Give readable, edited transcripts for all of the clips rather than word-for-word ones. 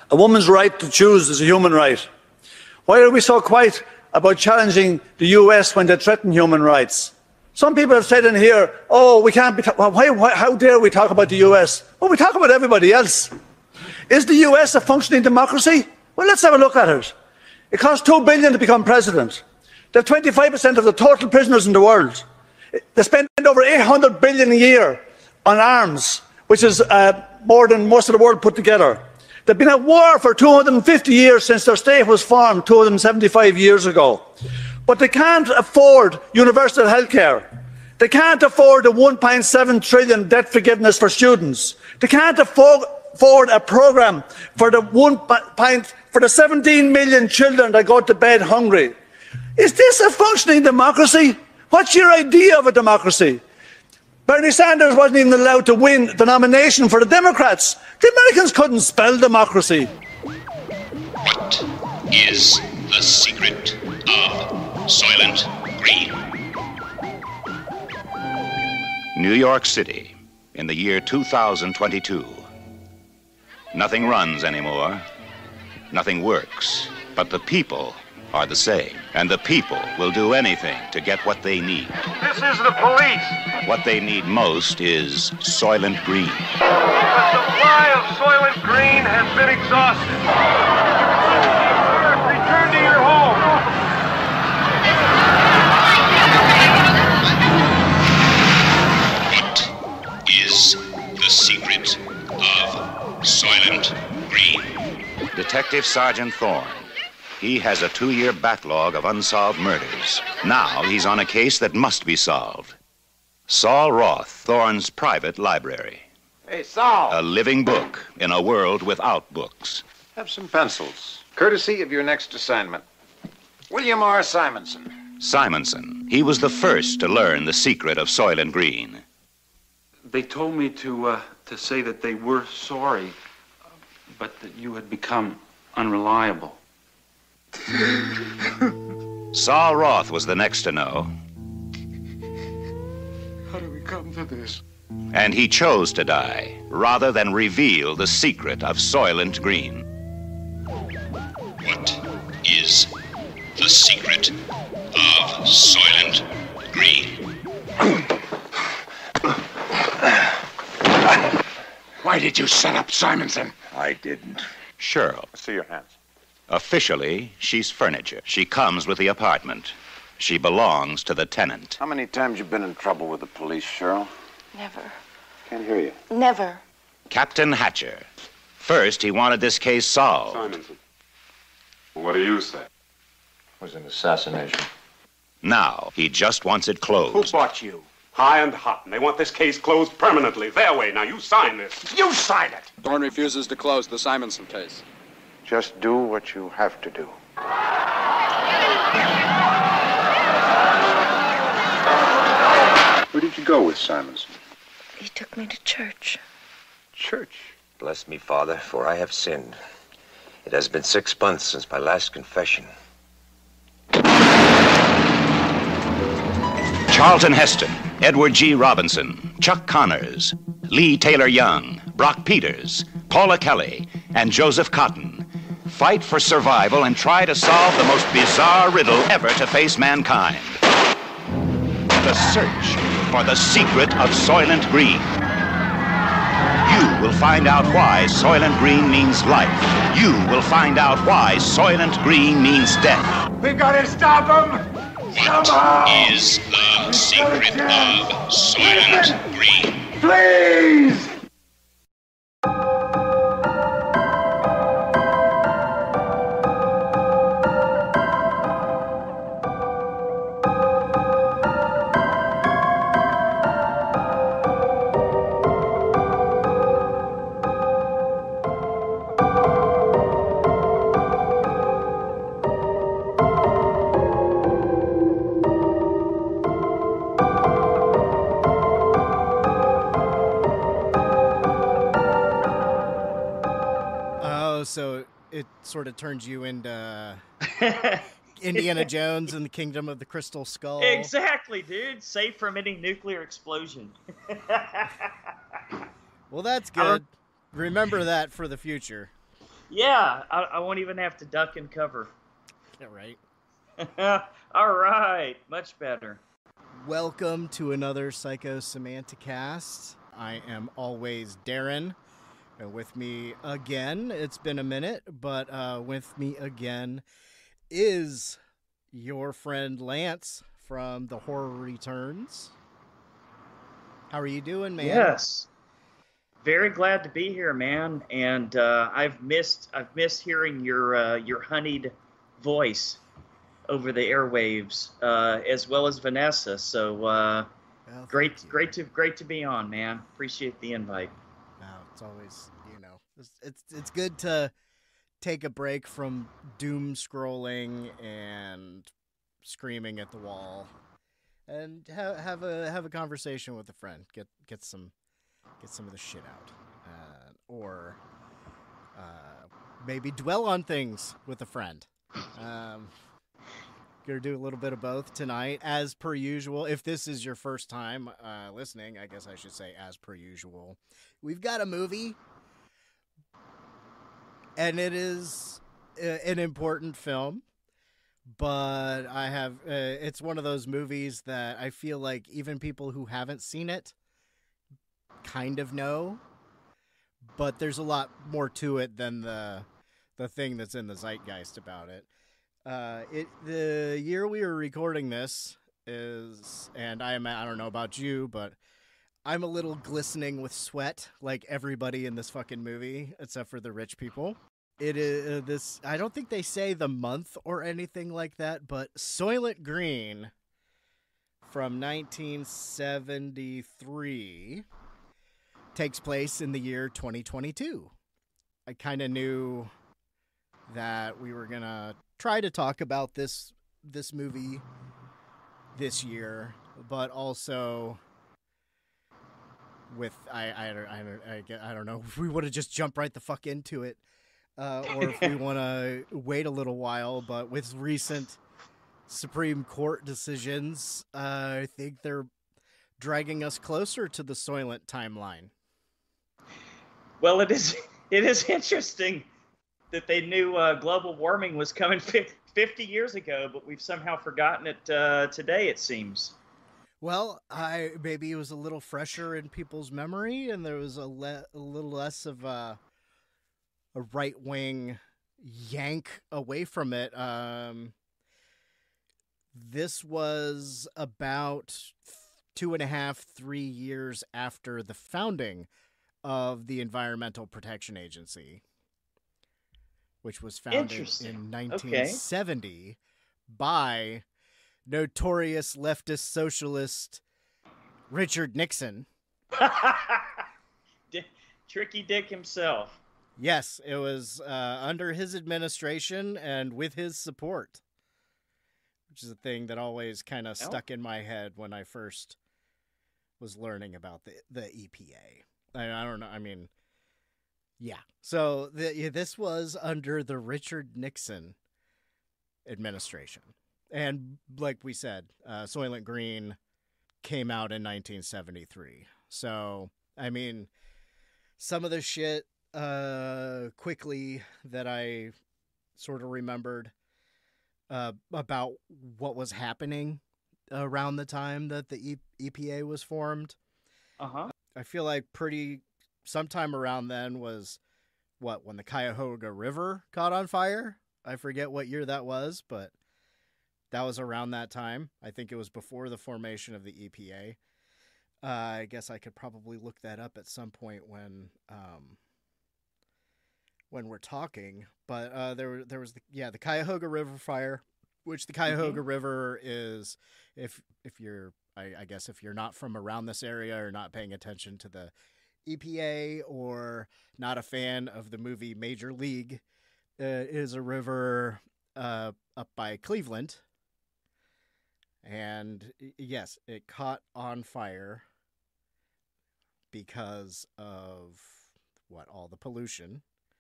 A woman's right to choose is a human right. Why are we so quiet about challenging the US when they threaten human rights? Some people have said in here, oh, we can't be, how dare we talk about the US? Well, we talk about everybody else. Is the US a functioning democracy? Well, let's have a look at it. It costs $2 billion to become president. They have 25% of the total prisoners in the world. They spend over $800 billion a year on arms, which is more than most of the world put together. They've been at war for 250 years since their state was formed 275 years ago. But they can't afford universal health care. They can't afford the 1.7 trillion debt forgiveness for students. They can't afford a program for the 17 million children that go to bed hungry. Is this a functioning democracy? What's your idea of a democracy? Bernie Sanders wasn't even allowed to win the nomination for the Democrats. The Americans couldn't spell democracy. What is the secret of Soylent Green? New York City, in the year 2022. Nothing runs anymore. Nothing works. But the people are the same. And the people will do anything to get what they need. This is the police. What they need most is Soylent Green. The supply of Soylent Green has been exhausted. Return to your home. What is the secret of Soylent Green? Detective Sergeant Thorne. He has a 2-year backlog of unsolved murders. Now he's on a case that must be solved. Saul Roth, Thorne's private library. Hey, Saul. A living book in a world without books. Have some pencils, courtesy of your next assignment. William R. Simonson. Simonson. He was the first to learn the secret of Soylent Green. They told me to say that they were sorry, but that you had become unreliable. Saul Roth was the next to know. How do we come to this? And he chose to die rather than reveal the secret of Soylent Green. What is the secret of Soylent Green? Why did you set up Simonson? I didn't. Cheryl. See your hands. Officially, she's furniture. She comes with the apartment. She belongs to the tenant. How many times you been in trouble with the police, Cheryl? Never. Can't hear you. Never. Captain Hatcher. First, he wanted this case solved. Simonson, what do you say? It was an assassination. Now, he just wants it Who closed. bought you? High and hot, and they want this case closed permanently. Their way. Now, you sign this. You sign it! Thorne refuses to close the Simonson case. Just do what you have to do. Where did you go with Simonson? He took me to church. Church. Bless me, Father, for I have sinned. It has been 6 months since my last confession. Charlton Heston, Edward G. Robinson, Chuck Connors, Lee Taylor Young, Brock Peters, Paula Kelly, and Joseph Cotton fight for survival and try to solve the most bizarre riddle ever to face mankind. The search for the secret of Soylent Green. You will find out why Soylent Green means life. You will find out why Soylent Green means death. We've got to stop them. What is the secret of Soylent Green? Please. So it sort of turns you into Indiana Jones and the Kingdom of the Crystal Skull. Exactly, dude. Safe from any nuclear explosion. Well, that's good. Remember that for the future. Yeah, I won't even have to duck and cover. Yeah, right. All right, much better. Welcome to another Psychosemanticast. I am always Daeron, and with me again, it's been a minute, but with me again is your friend Lance from The Horror Returns. How are you doing, man? Yes, very glad to be here, man. And I've missed hearing your honeyed voice over the airwaves, as well as Vanessa. So Well, great to be on, man. Appreciate the invite. It's always, it's good to take a break from doom scrolling and screaming at the wall, and have a conversation with a friend. Get some of the shit out, or maybe dwell on things with a friend. Gonna do a little bit of both tonight, as per usual. If this is your first time listening, I guess I should say as per usual. We've got a movie, and it is an important film, but I have it's one of those movies that I feel like even people who haven't seen it kind of know, but there's a lot more to it than the thing that's in the zeitgeist about it. The year we were recording this is, and I don't know about you, but I'm a little glistening with sweat, like everybody in this fucking movie, except for the rich people. It is this. I don't think they say the month or anything like that, but Soylent Green from 1973 takes place in the year 2022. I kind of knew that we were gonna try to talk about this movie this year, but also with I don't know if we would have just jumped right the fuck into it, or if we want to wait a little while. But with recent Supreme Court decisions, I think they're dragging us closer to the Soylent timeline. Well, it is interesting that they knew global warming was coming 50 years ago, but we've somehow forgotten it today, it seems. Well, maybe it was a little fresher in people's memory, and there was a little less of a right-wing yank away from it. This was about 2.5-3 years after the founding of the Environmental Protection Agency, which was founded in 1970 by notorious leftist socialist Richard Nixon. Tricky Dick himself. Yes, it was under his administration and with his support, which is a thing that always kind of stuck in my head when I first was learning about the EPA. I don't know. I mean, yeah. So this was under the Richard Nixon administration. And like we said, Soylent Green came out in 1973. So, I mean, some of the shit quickly that I sort of remembered about what was happening around the time that the EPA was formed. Uh-huh. I feel like sometime around then was when the Cuyahoga River caught on fire. I forget what year that was, but that was around that time. I think it was before the formation of the EPA. I guess I could probably look that up at some point when we're talking. But there was the Cuyahoga River fire, which the Cuyahoga River is, if you're I guess if you're not from around this area or not paying attention to the EPA or not a fan of the movie Major League, is a river up by Cleveland. And yes, it caught on fire because of all the pollution.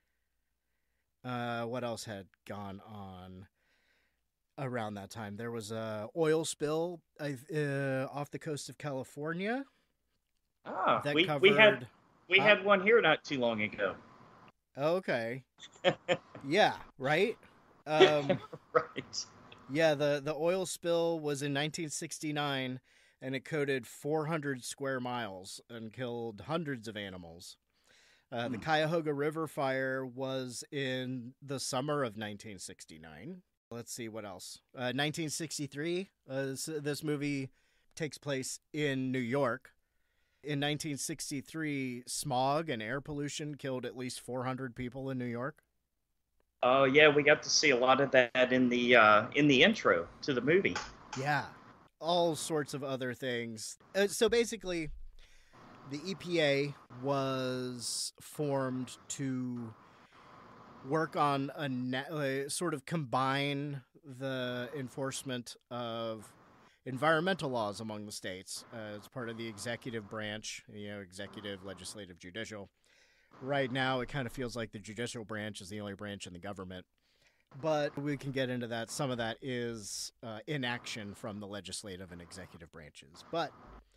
What else had gone on around that time? There was a oil spill off the coast of California. We had one here not too long ago. Okay. Yeah, right? Right. Yeah, the oil spill was in 1969, and it coated 400 square miles and killed hundreds of animals. The Cuyahoga River fire was in the summer of 1969. Let's see what else. 1963, this movie takes place in New York. In 1963, smog and air pollution killed at least 400 people in New York. Oh yeah, we got to see a lot of that in the intro to the movie. Yeah, all sorts of other things. So basically, the EPA was formed to work on sort of combine the enforcement of environmental laws among the states as part of the executive branch, executive, legislative, judicial. Right now, it kind of feels like the judicial branch is the only branch in the government. But we can get into that. Some of that is inaction from the legislative and executive branches. But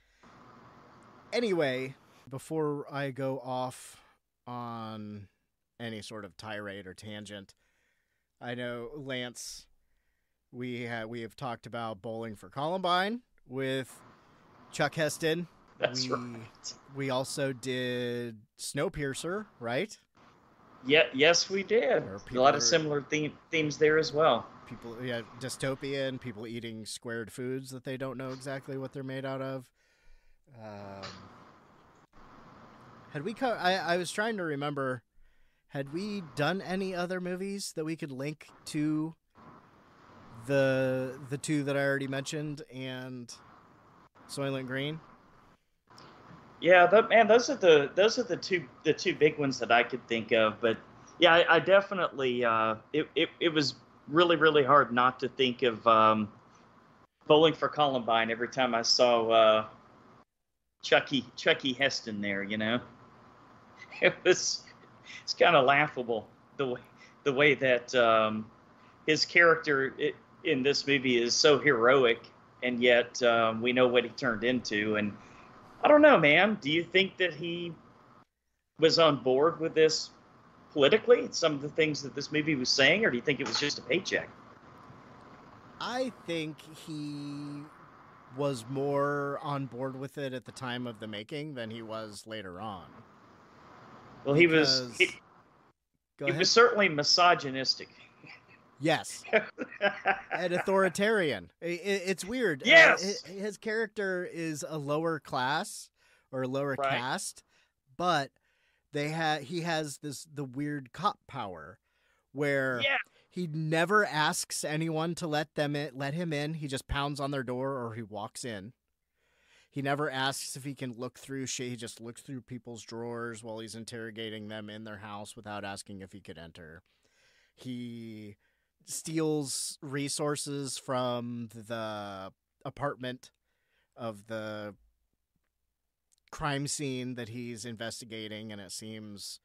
anyway, before I go off on any sort of tirade or tangent, I know, Lance, we have talked about Bowling for Columbine with Chuck Heston. That's right. We also did Snowpiercer, right? Yeah, yes, we did. A lot of similar themes there as well. People, dystopian, people eating squared foods that they don't know exactly what they're made out of. Had we I was trying to remember, had we done any other movies that we could link to the two that I already mentioned and Soylent Green? Yeah, those are the two big ones that I could think of. But yeah, I definitely it was really, really hard not to think of Bowling for Columbine every time I saw Chucky Heston there. It's kind of laughable the way that his character in this movie is so heroic, and yet we know what he turned into. And I don't know, man. Do you think that he was on board with this politically, some of the things that this movie was saying, or do you think it was just a paycheck? I think he was more on board with it at the time of the making than he was later on. Well, he was certainly misogynistic. Yes. And authoritarian. It's weird. Yes. His character is a lower class or a lower caste, but he has the weird cop power where he never asks anyone to let him in. He just pounds on their door or he walks in. He never asks if he can look through shit. He just looks through people's drawers while he's interrogating them in their house without asking if he could enter. He steals resources from the apartment of the crime scene that he's investigating, and it seems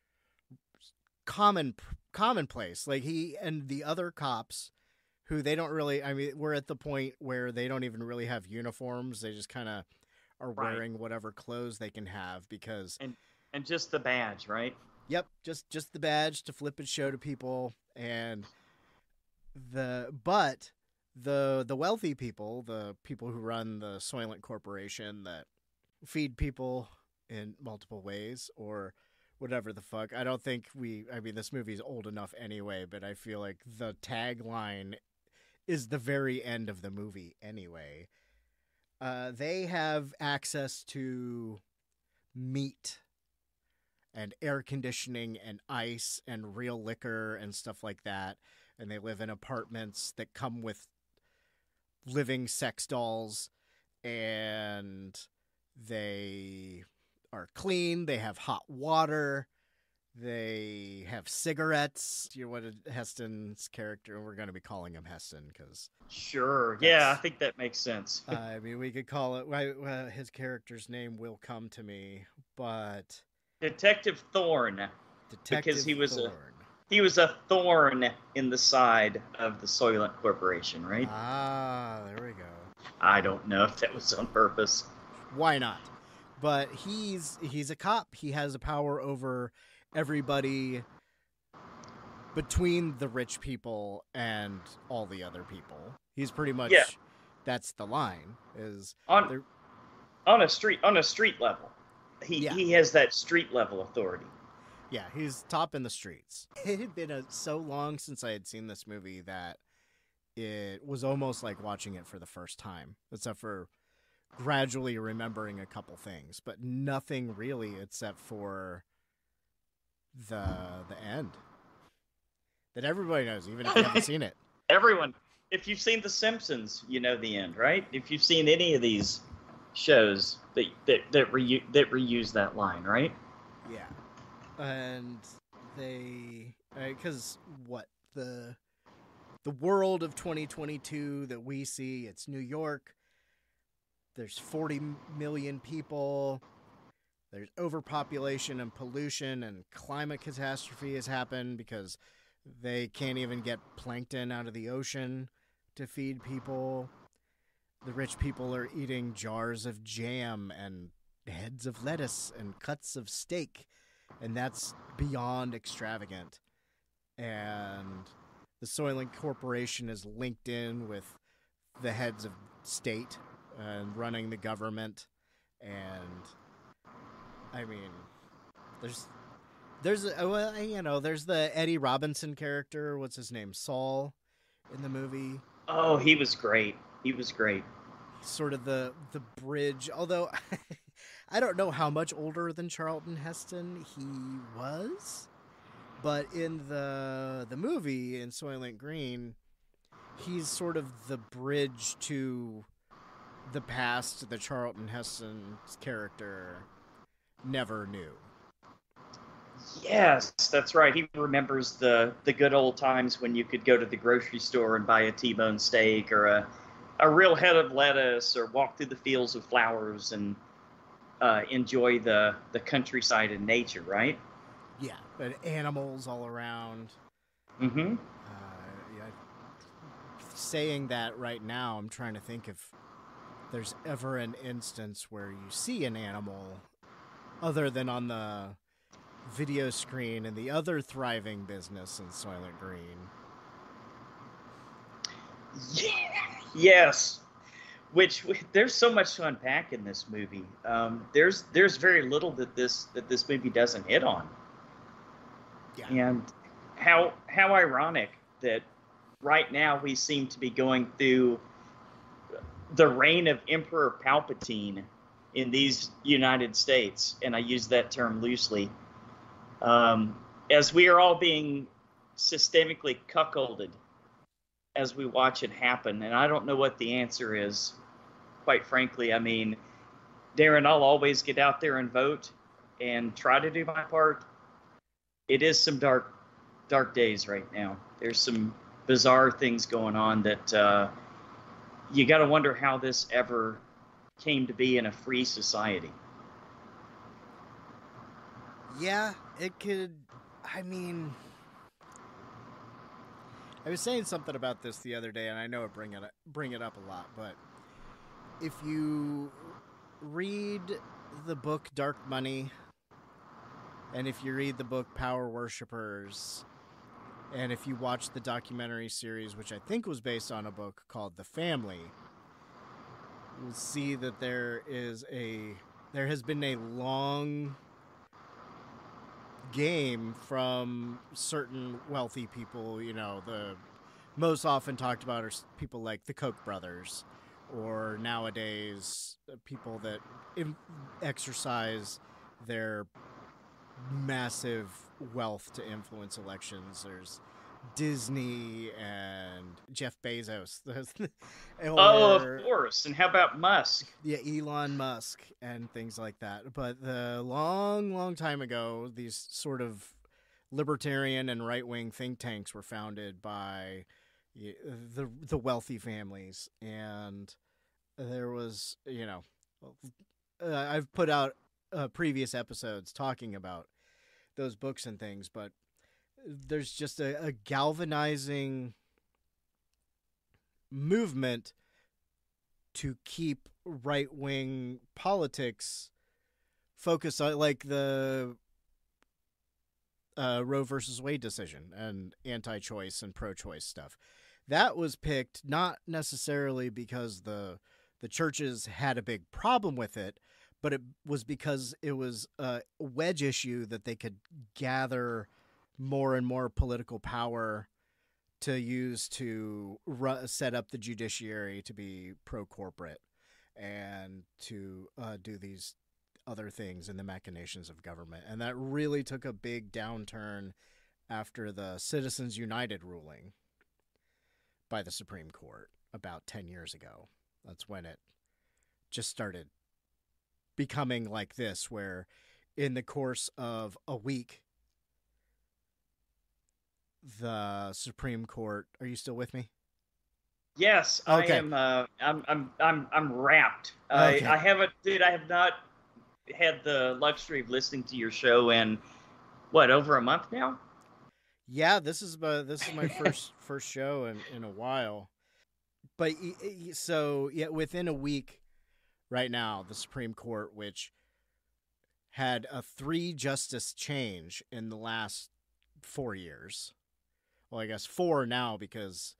commonplace. Like, he and the other cops, who they don't really, we're at the point where they don't even really have uniforms. They just kind of are wearing whatever clothes they can have because... And just the badge, right? Yep, just the badge to flip and show to people. And the wealthy people, the people who run the Soylent Corporation that feed people in multiple ways or whatever the fuck. I don't think this movie's old enough anyway, but I feel like the tagline is the very end of the movie anyway. They have access to meat and air conditioning and ice and real liquor and stuff like that. And they live in apartments that come with living sex dolls, and they are clean. They have hot water. They have cigarettes. What Heston's character, we're going to be calling him Heston because... Sure. Yeah, I think that makes sense. We could call it... his character's name will come to me, but... Detective Thorne. Because he was a thorn in the side of the Soylent Corporation, right? Ah, there we go. I don't know if that was on purpose. Why not? But he's a cop. He has a power over everybody between the rich people and all the other people. He's pretty much, that's the line, is on a street level. He has that street level authority. Yeah, he's top in the streets. It had been so long since I had seen this movie that it was almost like watching it for the first time, except for gradually remembering a couple things, but nothing really except for the end that everybody knows, even if you haven't seen it. Everyone, if you've seen The Simpsons, you know the end, right? If you've seen any of these shows that reuse that line, right? Yeah, and they because the world of 2022 that we see, it's New York. There's 40 million people. There's overpopulation and pollution, and climate catastrophe has happened because they can't even get plankton out of the ocean to feed people. The rich people are eating jars of jam and heads of lettuce and cuts of steak, and that's beyond extravagant. And the Soylent Corporation is linked in with the heads of state and running the government. And I mean, there's the Eddie Robinson character. What's his name? Saul in the movie. Oh, he was great. Sort of the bridge, although I don't know how much older than Charlton Heston he was, but in the movie in Soylent Green, he's sort of the bridge to the past that Charlton Heston's character never knew. Yes, that's right. He remembers the good old times when you could go to the grocery store and buy a T-bone steak or a real head of lettuce, or walk through the fields of flowers and enjoy the countryside and nature, right? Yeah, but animals all around. Mm-hmm. Saying that right now, I'm trying to think if there's ever an instance where you see an animal other than on the video screen and the other thriving business in Soylent Green. Yeah. Yes, which there's so much to unpack in this movie. There's very little that this movie doesn't hit on. Yeah. And how ironic that right now we seem to be going through the reign of Emperor Palpatine in these United States, and I use that term loosely, as we are all being systemically cuckolded as we watch it happen. And I don't know what the answer is, quite frankly. I mean, Daeron, I'll always get out there and vote and try to do my part. It is some dark days right now. There's some bizarre things going on that you got to wonder how this ever came to be in a free society. Yeah, it could. I mean, I was saying something about this the other day, and I know it bring it up a lot, but if you read the book Dark Money, and if you read the book Power Worshippers, and if you watch the documentary series, which I think was based on a book called The Family, you'll see that there has been a long game from certain wealthy people. You know, the most often talked about are people like the Koch brothers, or nowadays people that exercise their massive wealth to influence elections. There's Disney and Jeff Bezos. Of course. And how about Musk? Yeah, Elon Musk and things like that. But the long time ago, these sort of libertarian and right-wing think tanks were founded by the wealthy families. And there was, I've put out previous episodes talking about those books and things, but there's just a galvanizing movement to keep right-wing politics focused on, like, the Roe versus Wade decision and anti-choice and pro-choice stuff. That was picked not necessarily because the churches had a big problem with it, but it was because it was a wedge issue that they could gather more and more political power to use to set up the judiciary to be pro-corporate and to do these other things in the machinations of government. And that really took a big downturn after the Citizens United ruling by the Supreme Court about 10 years ago. That's when it just started becoming like this, where in the course of a week, the Supreme Court, are you still with me? Yes, okay. I am. I'm wrapped. Okay. I have not had the luxury of listening to your show in over a month now. Yeah, this is my first show in a while. But so yeah, within a week, right now, the Supreme Court, which had a 3-justice change in the last 4 years. Well, I guess 4 now because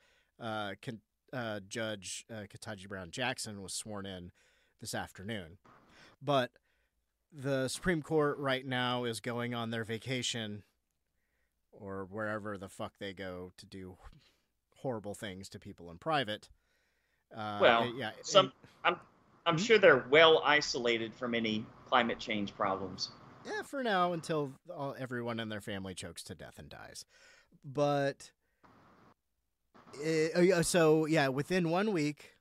Judge Ketanji Brown Jackson was sworn in this afternoon. But the Supreme Court right now is going on their vacation or wherever the fuck they go to do horrible things to people in private. I'm sure they're well isolated from any climate change problems. Yeah, for now, until everyone in their family chokes to death and dies. But within 1 week,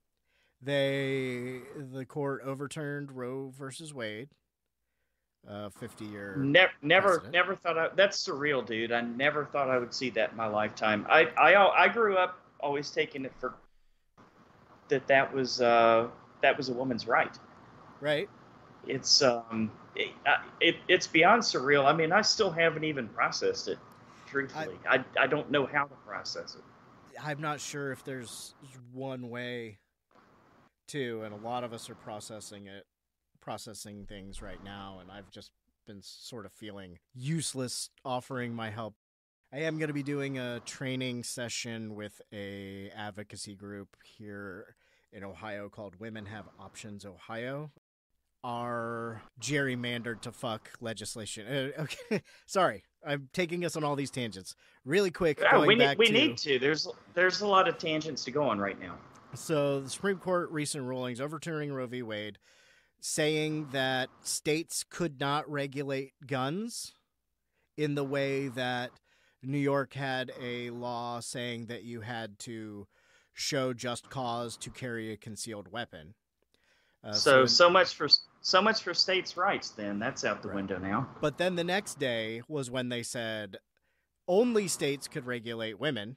the court overturned Roe versus Wade, 50-year. Never thought that's surreal, dude. I never thought I would see that in my lifetime. I grew up always taking it for that was a woman's right. Right. It's it's beyond surreal. I mean, I still haven't even processed it. Truthfully, I don't know how to process it. I'm not sure if there's one way to, and a lot of us are processing things right now, and I've just been sort of feeling useless offering my help. I am going to be doing a training session with a advocacy group here in Ohio called Women Have Options Ohio. Our gerrymandered to fuck legislation. Okay, sorry, I'm taking us on all these tangents. Really quick. We need to. There's a lot of tangents to go on right now. So the Supreme Court recent rulings overturning Roe v. Wade, saying that states could not regulate guns in the way that New York had a law saying that you had to show just cause to carry a concealed weapon. So much for states' rights. Then that's out the window now. But then the next day was when they said only states could regulate women,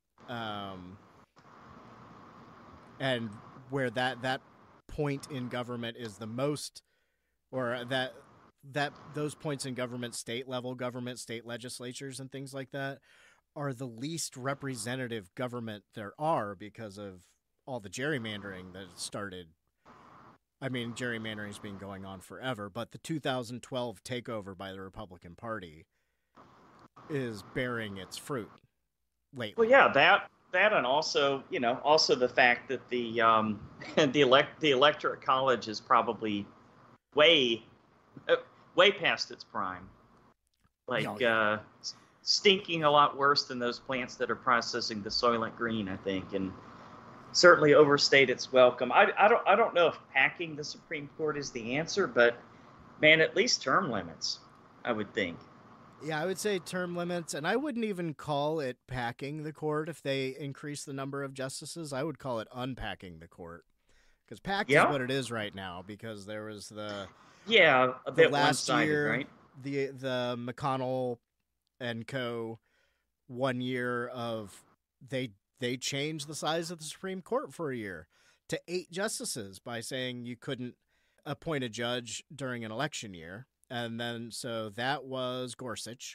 and where that point in government is the most, or that those points in government, state level government, state legislatures, and things like that, are the least representative government there are because of all the gerrymandering that started. I mean, gerrymandering's been going on forever, but the 2012 takeover by the Republican Party is bearing its fruit lately. Well, yeah, that and also the fact that the electorate college is probably way past its prime. Stinking a lot worse than those plants that are processing the Soylent Green, I think, and certainly overstayed its welcome. I don't know if packing the Supreme Court is the answer, but man, at least term limits, I would think. Yeah, I would say term limits, and I wouldn't even call it packing the court if they increase the number of justices. I would call it unpacking the court, because packed is what it is right now. Because there was a bit last year, right? The McConnell and co 1 year of they changed the size of the Supreme Court for a year to 8 justices by saying you couldn't appoint a judge during an election year. And then, so that was Gorsuch.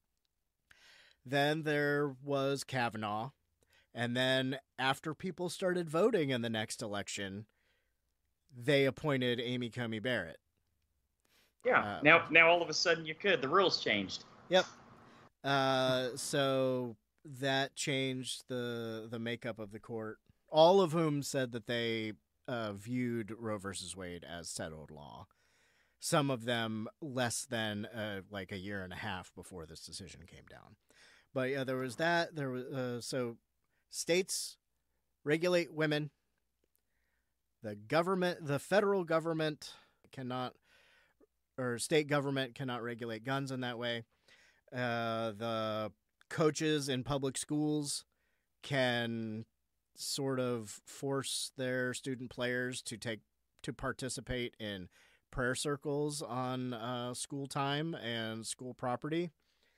Then there was Kavanaugh. And then after people started voting in the next election, they appointed Amy Coney Barrett. Yeah. Now all of a sudden you could. The rules changed. Yep. So that changed the makeup of the court, all of whom said that they viewed Roe versus Wade as settled law. Some of them less than like a year and a half before this decision came down. But yeah, there was that. There was so states regulate women. The federal government cannot, or state government cannot regulate guns in that way. The coaches in public schools can sort of force their student players to participate in prayer circles on school time and school property.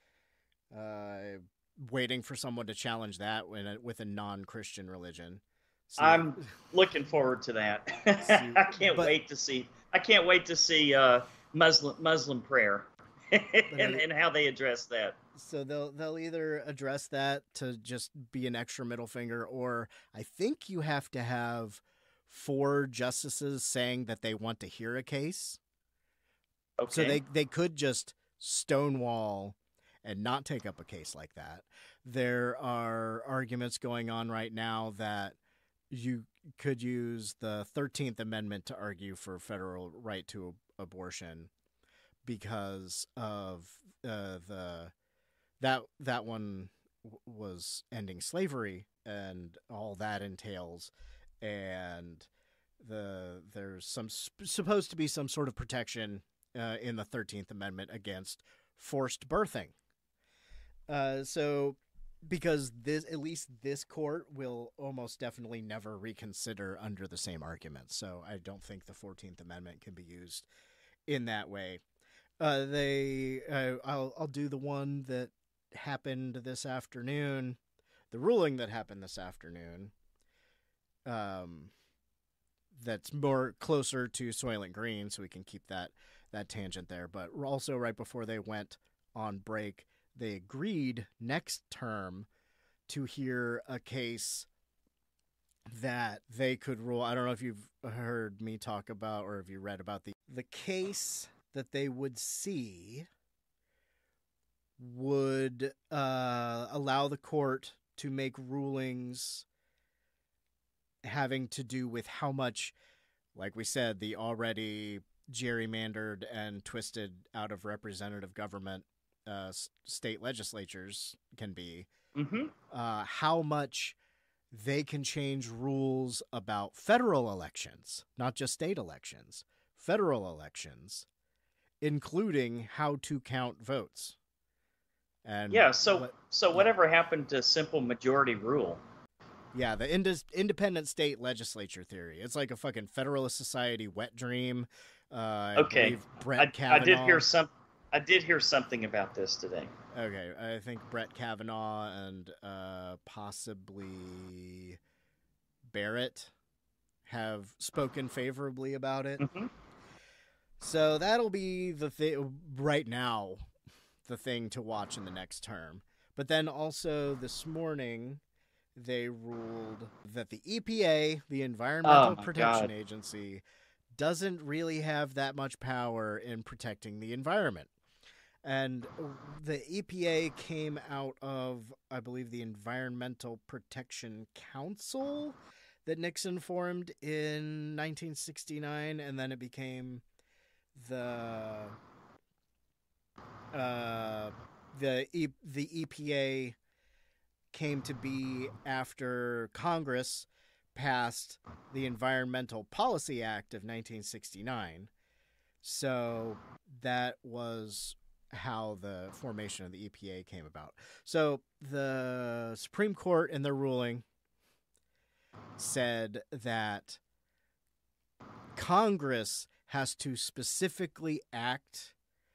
Waiting for someone to challenge that with a non-Christian religion. So, I'm looking forward to that. I can't wait to see Muslim prayer and how they address that. So they'll either address that to just be an extra middle finger, or I think you have to have 4 justices saying that they want to hear a case. Okay. So they could just stonewall and not take up a case like that. There are arguments going on right now that you could use the 13th Amendment to argue for federal right to abortion because of that one was ending slavery and all that entails, and there's supposed to be some sort of protection in the 13th Amendment against forced birthing. So because at least this court will almost definitely never reconsider under the same arguments. So I don't think the 14th Amendment can be used in that way. I'll do the one that happened this afternoon, the ruling that happened this afternoon. That's more closer to Soylent Green, so we can keep that tangent there. But also right before they went on break, they agreed next term to hear a case that they could rule. I don't know if you've heard me talk about or if you read about the case that they would see would allow the court to make rulings having to do with how much, like we said, the already gerrymandered and twisted out of representative government state legislatures can be, how much they can change rules about federal elections, not just state elections, federal elections, including how to count votes. And yeah, so whatever happened to simple majority rule? Yeah, the independent state legislature theory. It's like a fucking Federalist Society wet dream. Okay, Brett Kavanaugh. I did hear something about this today. Okay, I think Brett Kavanaugh and possibly Barrett have spoken favorably about it. Mm-hmm. So that'll be the thing right now, the thing to watch in the next term. But then also this morning, they ruled that the EPA, the Environmental Protection Agency, doesn't really have that much power in protecting the environment. And the EPA came out of, I believe, the Environmental Protection Council that Nixon formed in 1969, and then it became the EPA came to be after Congress passed the Environmental Policy Act of 1969. So that was how the formation of the EPA came about. So the Supreme Court in their ruling said that Congress has to specifically act.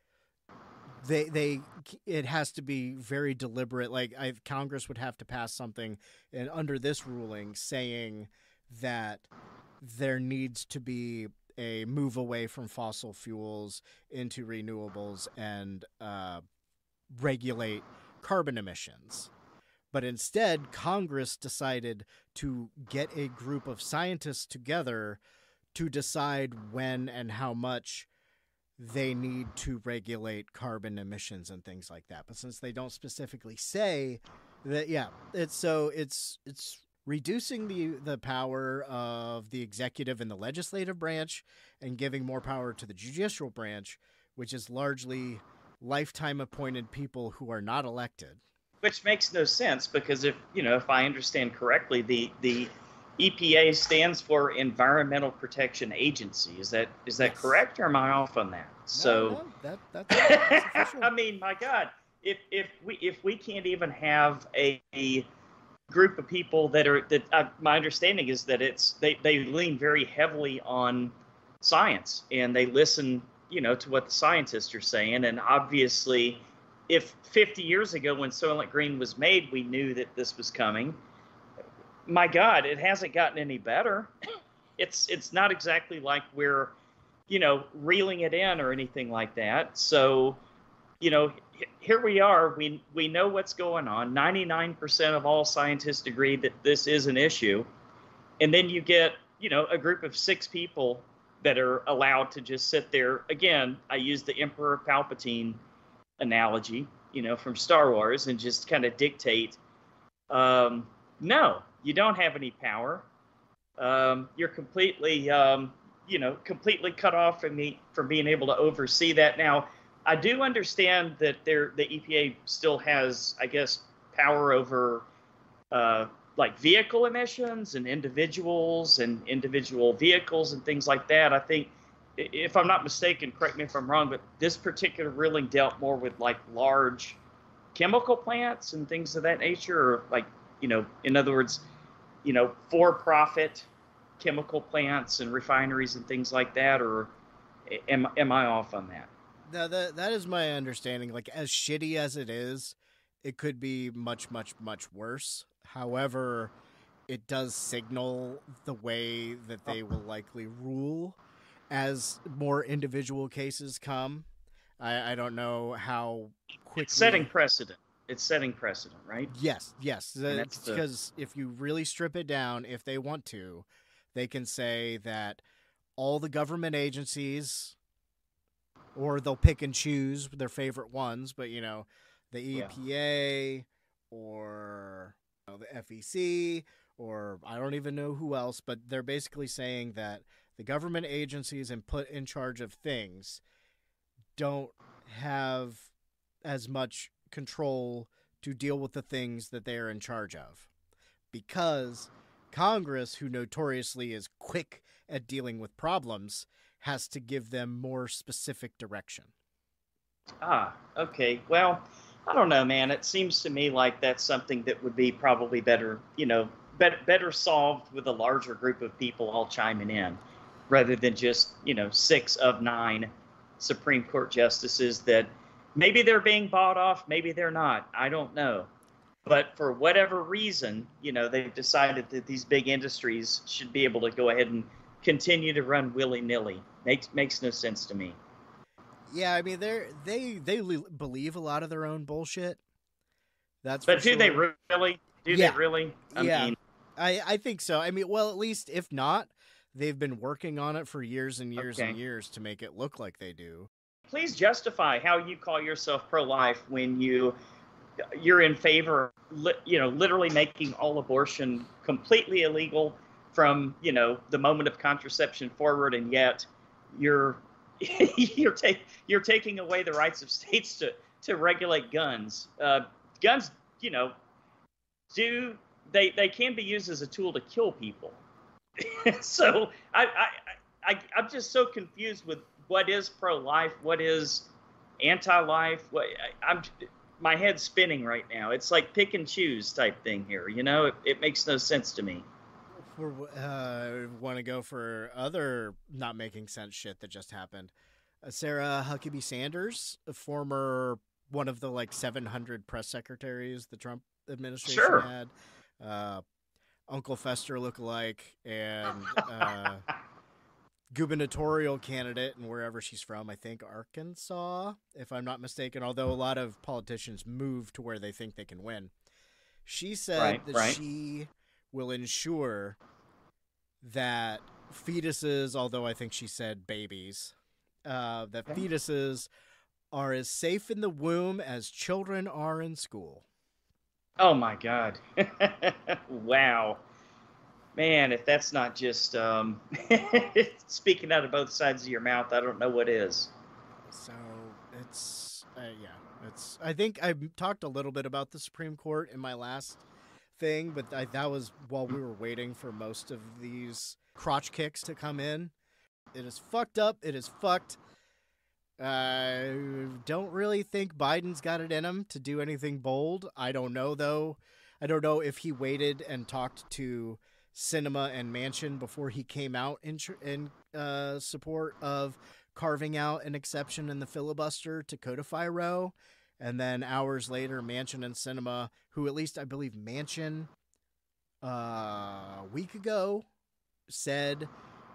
It has to be very deliberate. Like Congress would have to pass something, and under this ruling, saying that there needs to be a move away from fossil fuels into renewables and regulate carbon emissions. But instead, Congress decided to get a group of scientists together to decide when and how much they need to regulate carbon emissions and things like that. But since they don't specifically say that, it's reducing the power of the executive and the legislative branch and giving more power to the judicial branch, which is largely lifetime appointed people who are not elected. Which makes no sense because if I understand correctly, the EPA stands for Environmental Protection Agency. Is that Yes. correct, or am I off on that? No, that's official. I mean, my God, if we can't even have a group of people my understanding is that they lean very heavily on science and they listen, to what the scientists are saying. And obviously, if 50 years ago when Soylent Green was made, we knew that this was coming, my God, it hasn't gotten any better. It's not exactly like we're, reeling it in or anything like that. So, here we are. We know what's going on. 99% of all scientists agree that this is an issue. And then you get, a group of 6 people that are allowed to just sit there. Again, I use the Emperor Palpatine analogy, from Star Wars, and just kind of dictate, no, you don't have any power. You're completely, completely cut off from being able to oversee that. Now, I do understand that the EPA still has, I guess, power over like vehicle emissions and individuals and individual vehicles and things like that. I think, if I'm not mistaken, correct me if I'm wrong, but this particular ruling dealt more with like large chemical plants and things of that nature, or like, in other words, for-profit chemical plants and refineries and things like that, or am I off on that? No, that is my understanding. Like, as shitty as it is, it could be much, much, much worse. However, it does signal the way that they will likely rule as more individual cases come. I don't know how quickly. It's setting precedent. Right? Yes. It's because if you really strip it down, if they want to, they can say that all the government agencies, or they'll pick and choose their favorite ones, but, the EPA or the FEC, or I don't even know who else, but they're basically saying that the government agencies and put in charge of things don't have as much control to deal with the things that they are in charge of, because Congress, who notoriously is quick at dealing with problems, has to give them more specific direction. Okay. Well, I don't know, man. It seems to me like that's something that would be probably better, better solved with a larger group of people all chiming in, rather than just, 6 of 9 Supreme Court justices that maybe they're being bought off, maybe they're not. I don't know. But for whatever reason, they've decided that these big industries should be able to go ahead and continue to run willy-nilly. Makes no sense to me. Yeah, I mean, they believe a lot of their own bullshit. But do they really? They really? I think so. I mean, well, at least if not, they've been working on it for years and years and years to make it look like they do. Please justify how you call yourself pro-life when you're in favor, literally making all abortion completely illegal from, the moment of contraception forward, and yet you're taking away the rights of states to regulate guns. Guns, they can be used as a tool to kill people. So I'm just so confused with what is pro-life, what is anti-life. My head's spinning right now. It's like pick and choose type thing here. It makes no sense to me. Want to go for other not making sense shit that just happened. Sarah Huckabee Sanders, a former one of the 700 press secretaries the Trump administration had, Uncle Fester lookalike, and gubernatorial candidate and wherever she's from, I think Arkansas, if I'm not mistaken, although a lot of politicians move to where they think they can win. She said she will ensure that fetuses, although I think she said babies, that fetuses are as safe in the womb as children are in school. Oh my God. Wow. Man, if that's not just speaking out of both sides of your mouth, I don't know what is. So it's, I think I talked a little bit about the Supreme Court in my last thing, but that was while we were waiting for most of these crotch kicks to come in. It is fucked up. It is fucked. I don't really think Biden's got it in him to do anything bold. I don't know, though. I don't know if he waited and talked to Sinema and Manchin before he came out in support of carving out an exception in the filibuster to codify Roe. And then hours later, Manchin and Sinema, who at least I believe Manchin a week ago said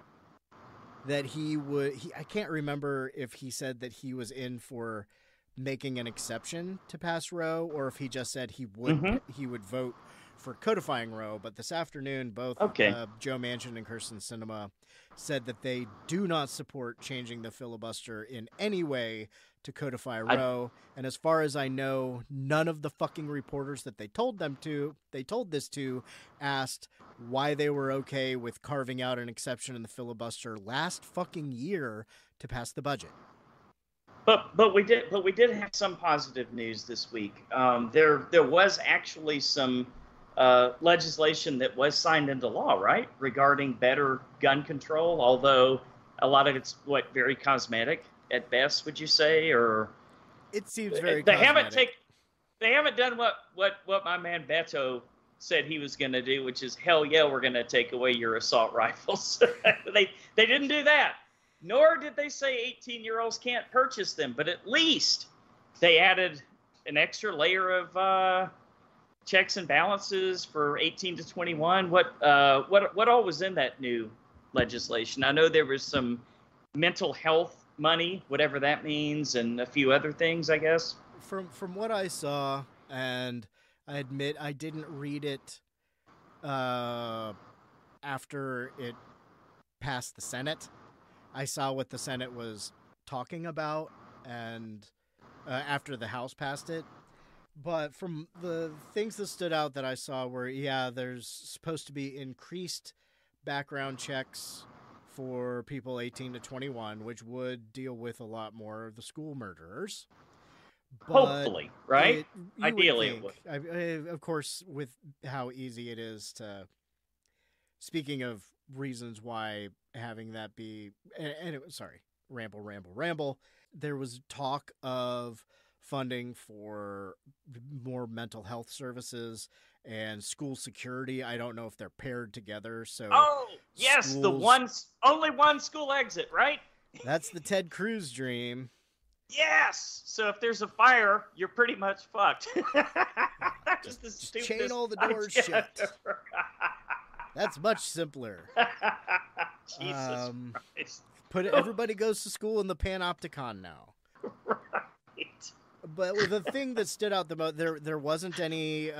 that he would, I can't remember if he said that he was in for making an exception to pass Roe or if he just said he would he would vote for codifying Roe. But this afternoon, both Joe Manchin and Kirsten Sinema said that they do not support changing the filibuster in any way to codify Roe. And as far as I know, none of the fucking reporters that they told this to asked why they were okay with carving out an exception in the filibuster last fucking year to pass the budget. But we did have some positive news this week. There was actually some legislation that was signed into law, right, regarding better gun control. Although a lot of it's very cosmetic at best, would you say? Or it seems very. They haven't done what my man Beto said he was going to do, which is hell yeah, we're going to take away your assault rifles. They didn't do that. Nor did they say 18-year-olds can't purchase them, but at least they added an extra layer of checks and balances for 18 to 21. What all was in that new legislation? I know there was some mental health money, whatever that means, and a few other things, I guess. From what I saw, and I admit I didn't read it after it passed the Senate. I saw what the Senate was talking about and after the House passed it. But from the things that stood out that I saw were, there's supposed to be increased background checks for people 18 to 21, which would deal with a lot more of the school murderers. But hopefully, right? Ideally it would. Of course, with how easy it is to... Speaking of reasons why having that be... Sorry, ramble. There was talk of funding for more mental health services and school security. I don't know if they're paired together. So yes, only one school exit, right? That's the Ted Cruz dream. Yes. So if there's a fire, you're pretty much fucked. Just chain all the doors shut. That's much simpler. Jesus Christ. Everybody goes to school in the Panopticon now. Right. But the thing that stood out the most, there wasn't any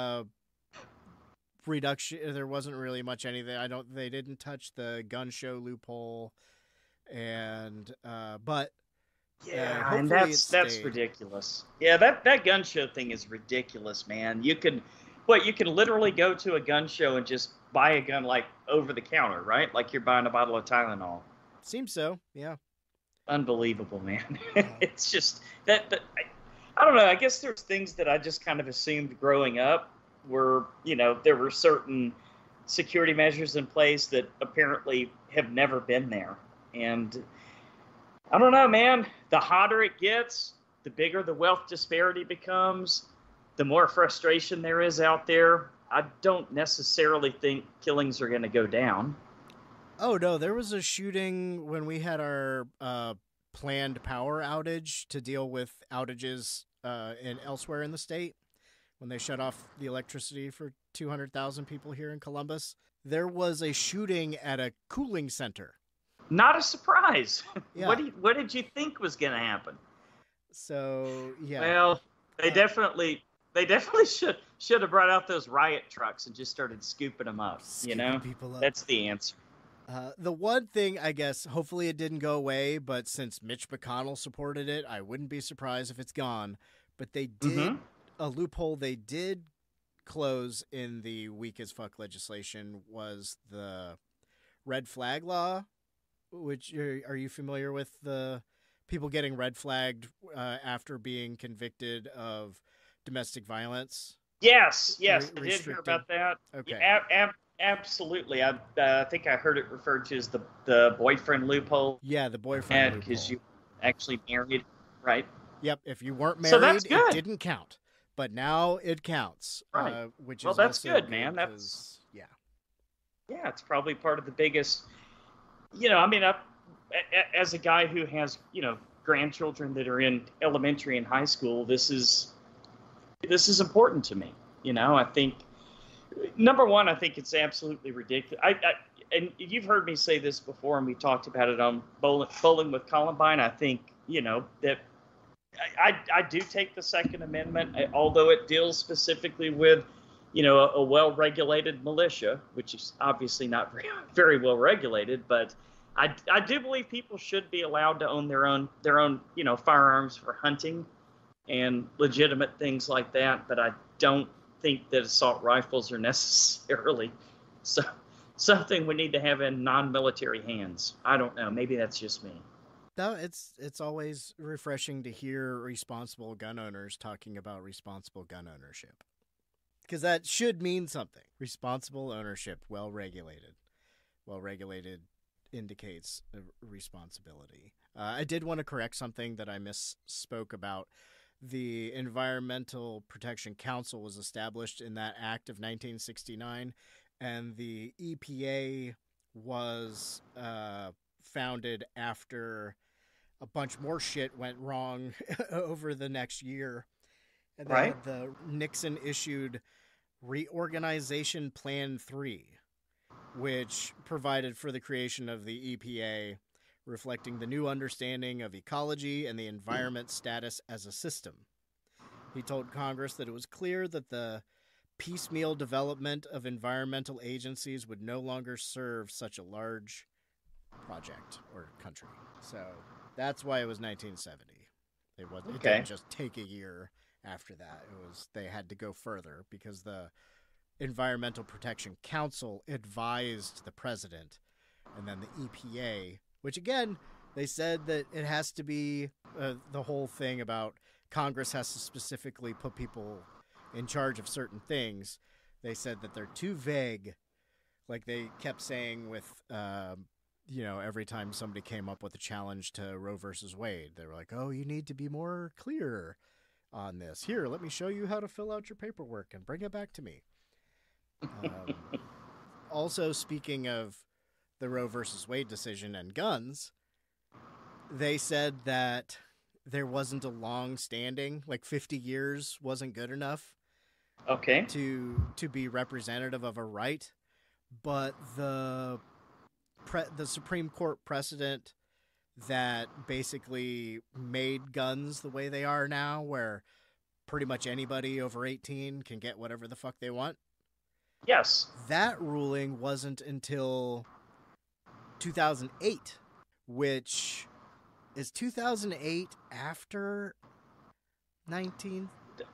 reduction. There wasn't really much anything. They didn't touch the gun show loophole, and but yeah, and that's ridiculous. Yeah, that gun show thing is ridiculous, man. You can literally go to a gun show and just buy a gun like over the counter, right? Like you're buying a bottle of Tylenol. Seems so, yeah. Unbelievable, man. It's just that I don't know. I guess there's things that I just kind of assumed growing up were, there were certain security measures in place that apparently have never been there. And I don't know, man. The hotter it gets, the bigger the wealth disparity becomes, the more frustration there is out there. I don't necessarily think killings are going to go down. Oh, no. There was a shooting when we had our planned power outage to deal with outages elsewhere in the state. When they shut off the electricity for 200,000 people here in Columbus. There was a shooting at a cooling center. Not a surprise. Yeah. What did you think was going to happen? So, yeah. Well, they definitely should have brought out those riot trucks and just started scooping them up. People up. That's the answer. The one thing, I guess, hopefully it didn't go away, but since Mitch McConnell supported it, I wouldn't be surprised if it's gone. But they did, a loophole they did close in the weak as fuck legislation was the red flag law, which are you familiar with the people getting red flagged after being convicted of domestic violence? Yes, I did hear about that. Okay. Absolutely. I think I heard it referred to as the boyfriend loophole. Yeah, the boyfriend loophole. Because you actually married, right? Yep. If you weren't married, so that's good. It didn't count. But now it counts. Right. Which well, is that's also good, man. That's yeah. Yeah, it's probably part of the biggest. I mean, as a guy who has grandchildren that are in elementary and high school, this is important to me. I think. Number one, I think it's absolutely ridiculous. And you've heard me say this before, and we talked about it on Bowling with Columbine. I think, that I do take the Second Amendment, although it deals specifically with, a well-regulated militia, which is obviously not very, very well regulated. But I do believe people should be allowed to own their own firearms for hunting and legitimate things like that. But I don't think that assault rifles are necessarily something we need to have in non-military hands. I don't know. Maybe that's just me. No, it's always refreshing to hear responsible gun owners talking about responsible gun ownership, because that should mean something. Responsible ownership, well regulated. Well regulated indicates responsibility. I did want to correct something that I misspoke about. The Environmental Protection Council was established in that act of 1969, and the EPA was founded after a bunch more shit went wrong over the next year. And then right. The Nixon issued Reorganization Plan 3, which provided for the creation of the EPA, reflecting the new understanding of ecology and the environment status as a system. He told Congress that it was clear that the piecemeal development of environmental agencies would no longer serve such a large project or country. So that's why it was 1970. It didn't just take a year after that. They had to go further because the Environmental Protection Council advised the president, and then the EPA, which again, they said that it has to be the whole thing about Congress has to specifically put people in charge of certain things. They said that they're too vague. Like they kept saying with, every time somebody came up with a challenge to Roe versus Wade, they were like, oh, you need to be more clear on this. Here, let me show you how to fill out your paperwork and bring it back to me. Also, speaking of the Roe versus Wade decision and guns, they said that there wasn't a long-standing, like 50 years wasn't good enough to be representative of a right. But the Supreme Court precedent that basically made guns the way they are now, where pretty much anybody over 18 can get whatever the fuck they want. Yes. That ruling wasn't until 2008, which is 2008 after 19...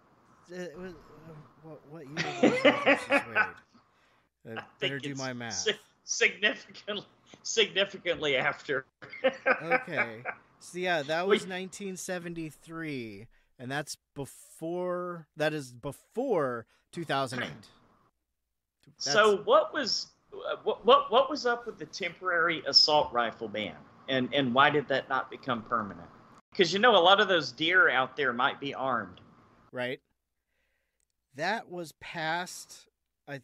what year was Roe versus Wade? Better do my math. Significantly after. Okay. So yeah, that was 1973, and that is before 2008. So what was up with the temporary assault rifle ban, and why did that not become permanent? Because a lot of those deer out there might be armed. Right. That was passed in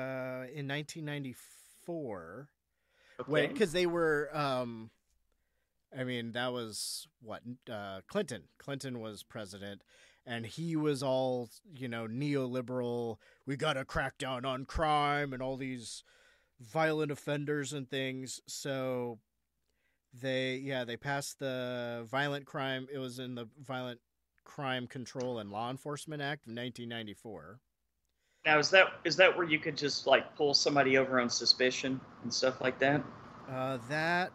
1994. Okay. Because they were, that was what Clinton. Clinton was president, and he was all neoliberal. We got to crack down on crime and all these violent offenders and things. So they passed the violent crime. It was in the Violent Crime Control and Law Enforcement Act of 1994. Now, is that where you could just pull somebody over on suspicion and stuff like that? That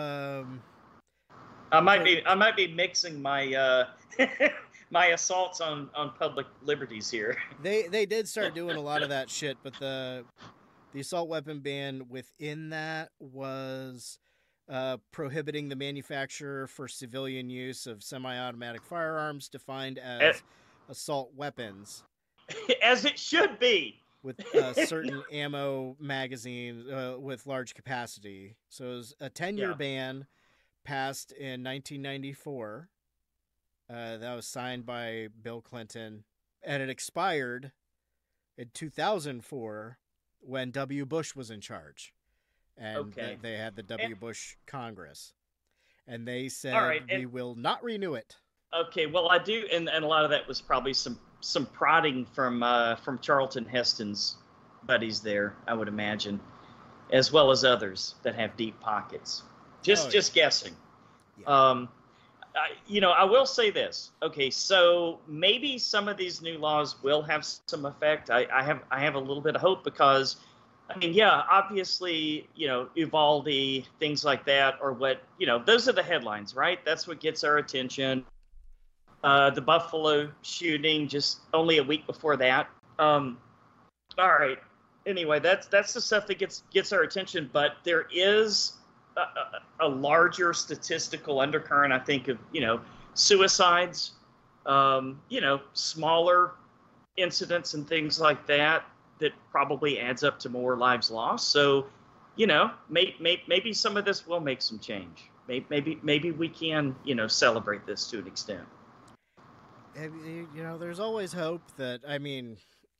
I might be mixing my my assaults on public liberties here. They did start doing a lot of that shit, but the assault weapon ban within that was prohibiting the manufacture for civilian use of semi-automatic firearms defined as assault weapons. As it should be. With certain ammo magazines with large capacity. So it was a 10-year ban passed in 1994. That was signed by Bill Clinton. And it expired in 2004 when W. Bush was in charge. And they had the W. Bush Congress. And they said, we will not renew it. Okay, well, I do, and a lot of that was probably some prodding from Charlton Heston's buddies there, I would imagine, as well as others that have deep pockets. Just guessing. Yeah. I will say this. Okay, so maybe some of these new laws will have some effect. I have a little bit of hope because, I mean, yeah, obviously, Uvalde, things like that, or what, those are the headlines, right? That's what gets our attention. The Buffalo shooting just only a week before that. All right. Anyway, that's the stuff that gets our attention. But there is a larger statistical undercurrent, I think, of suicides, smaller incidents and things like that probably adds up to more lives lost. So, maybe some of this will make some change. Maybe we can celebrate this to an extent. There's always hope that, I mean,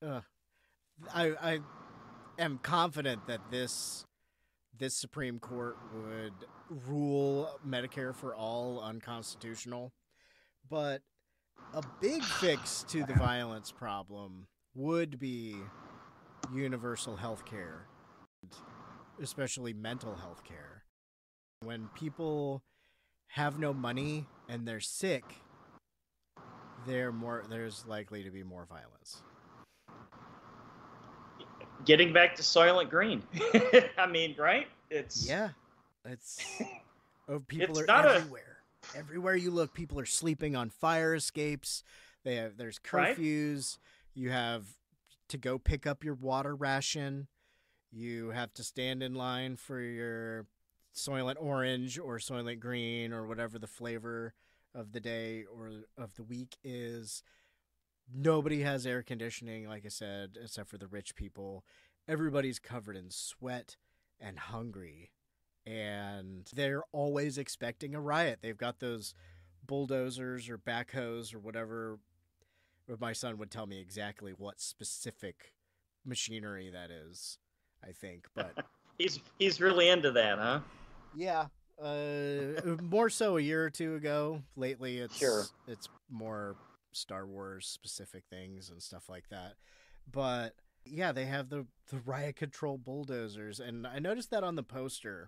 I am confident that this Supreme Court would rule Medicare for all unconstitutional. But a big fix to the violence problem would be universal health care, especially mental health care. When people have no money and they're sick, there's likely to be more violence. Getting back to Soylent Green. I mean, right? People are everywhere. Everywhere you look, people are sleeping on fire escapes. There's curfews. Right? You have to go pick up your water ration. You have to stand in line for your Soylent Orange or Soylent Green or whatever the flavor of the day or of the week is. Nobody has air conditioning, like I said, except for the rich people. Everybody's covered in sweat and hungry, and they're always expecting a riot. They've got those bulldozers or backhoes or whatever. My son would tell me exactly what specific machinery that is, I think. But he's really into that, huh? Yeah. More so a year or two ago. Lately, it's more Star Wars specific things and stuff like that. But yeah, they have the riot control bulldozers, and I noticed that on the poster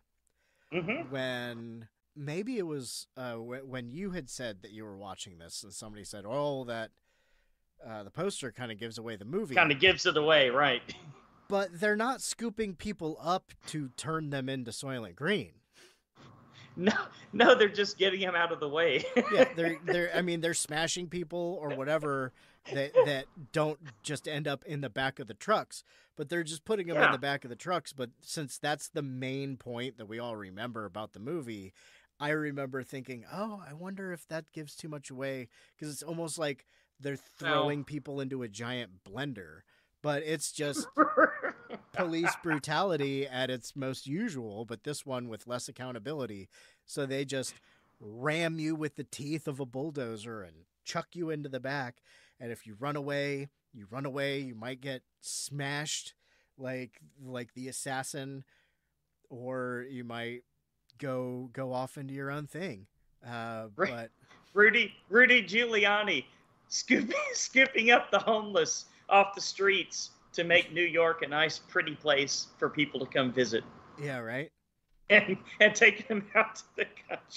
when maybe it was when you had said that you were watching this, and somebody said, "Oh, that the poster kind of gives away the movie." Kind of gives it away, right? But they're not scooping people up to turn them into Soylent Green. No, they're just getting him out of the way. Yeah, they're smashing people or whatever that don't just end up in the back of the trucks, but they're just putting them in the back of the trucks. But since that's the main point that we all remember about the movie, I remember thinking, oh, I wonder if that gives too much away, because it's almost like they're throwing people into a giant blender. But it's just police brutality at its most usual, but this one with less accountability. So they just ram you with the teeth of a bulldozer and chuck you into the back. And if you run away, you might get smashed like the assassin, or you might go off into your own thing. But Rudy Giuliani scooping up the homeless off the streets to make New York a nice, pretty place for people to come visit. Yeah, right. And taking them out to the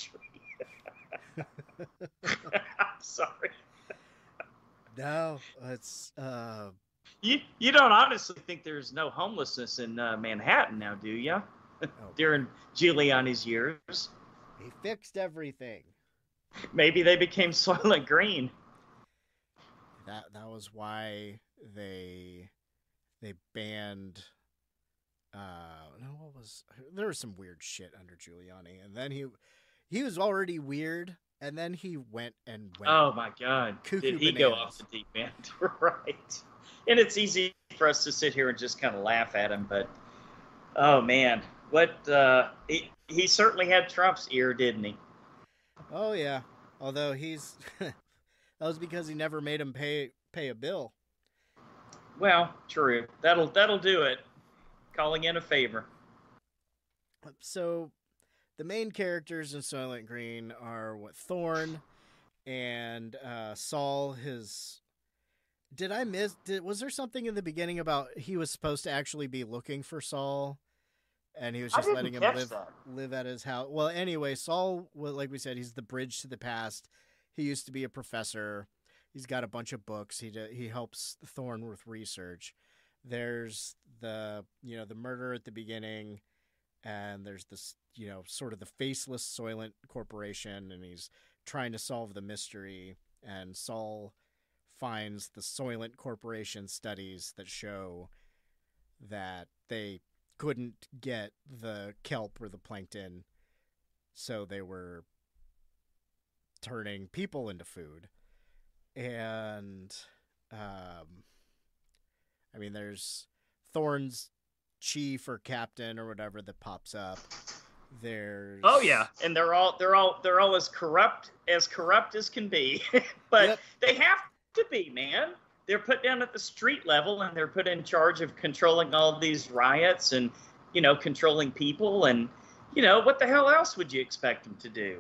country. I'm sorry. No, it's You don't honestly think there's no homelessness in Manhattan now, do you? during Giuliani's years. He fixed everything. Maybe they became Soylent Green. That was why they banned. There was some weird shit under Giuliani, and then he was already weird, and then he went. Oh my God! Did he go off the deep end? Right. And it's easy for us to sit here and just kind of laugh at him, but oh man, he certainly had Trump's ear, didn't he? Oh yeah. Although that was because he never made him pay a bill. Well, true. That'll do it. Calling in a favor. So, the main characters in Soylent Green are Thorne and Saul. Was there something in the beginning about he was supposed to actually be looking for Saul, and he was just letting him live at his house? Well, anyway, Saul, like we said, he's the bridge to the past. He used to be a professor. He's got a bunch of books. He helps Thorne with research. There's the murder at the beginning, and there's this, sort of the faceless Soylent Corporation, and he's trying to solve the mystery, and Saul finds the Soylent Corporation studies that show that they couldn't get the kelp or the plankton, so they were turning people into food. And there's Thorne's chief or captain or whatever that pops up. There's and they're all as corrupt as can be. But They have to be, man. They're put down at the street level, and they're put in charge of controlling all these riots and controlling people, and what the hell else would you expect them to do?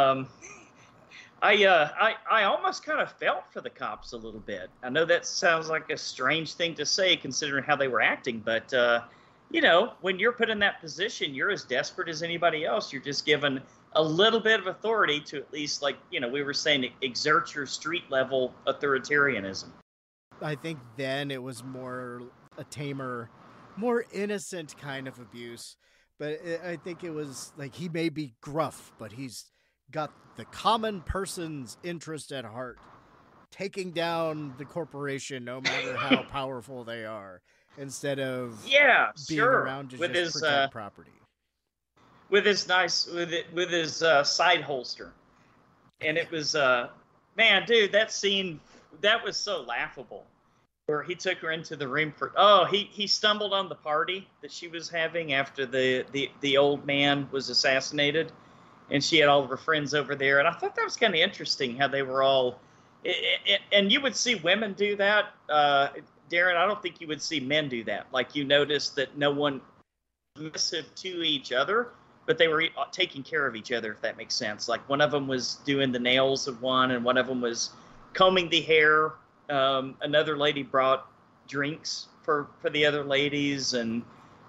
I almost kind of felt for the cops a little bit. I know that sounds like a strange thing to say considering how they were acting, but when you're put in that position, you're as desperate as anybody else. You're just given a little bit of authority to at least, we were saying, exert your street level authoritarianism. I think then it was more a tamer, more innocent kind of abuse, but I think it was like he may be gruff, but he's got the common person's interest at heart, taking down the corporation no matter how powerful they are, instead of being around to with just his protect property. With his side holster, and it was man, dude, that scene that was so laughable. Where he took her into the room he stumbled on the party that she was having after the old man was assassinated. And she had all of her friends over there. And I thought that was kind of interesting how they were all... And you would see women do that. Daeron, I don't think you would see men do that. Like, you noticed that no one was submissive to each other, but they were taking care of each other, if that makes sense. Like, one of them was doing the nails of one, and one of them was combing the hair. Another lady brought drinks for the other ladies. And,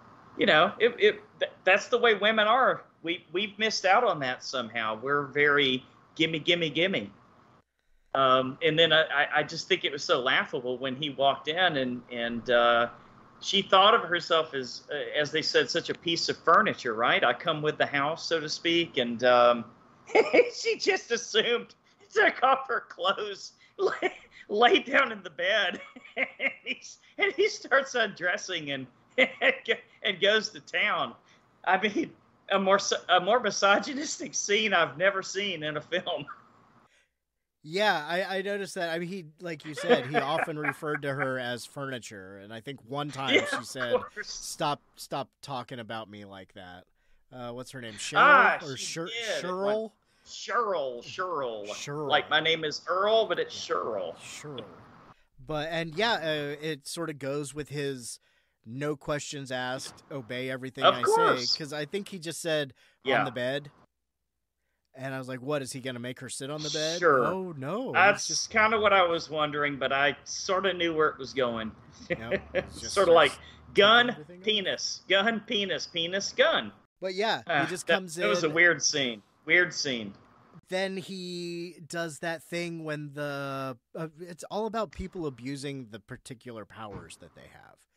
that's the way women are. We've missed out on that somehow. We're very gimme, gimme, gimme. And then I just think it was so laughable when he walked in and she thought of herself as they said, such a piece of furniture, right? I come with the house, so to speak. And she just assumed, took off her clothes, laid down in the bed, and he starts undressing and goes to town. I mean, a more misogynistic scene I've never seen in a film. Yeah, I noticed that. I mean, he, like you said, he often referred to her as furniture, and I think one time she said, "Stop talking about me like that." What's her name? Cheryl or Cheryl? Cheryl. Like my name is Earl, but it's Cheryl. But it sort of goes with his no questions asked, obey everything I say. Because I think he just said on the bed. And I was like, what, is he going to make her sit on the bed? Sure. Oh, no. That's just kind of what I was wondering, but I sort of knew where it was going. Sort of like gun, penis, gun, penis, penis, gun. But yeah, he just comes in. It was a weird scene. Then he does that thing when it's all about people abusing the particular powers that they have.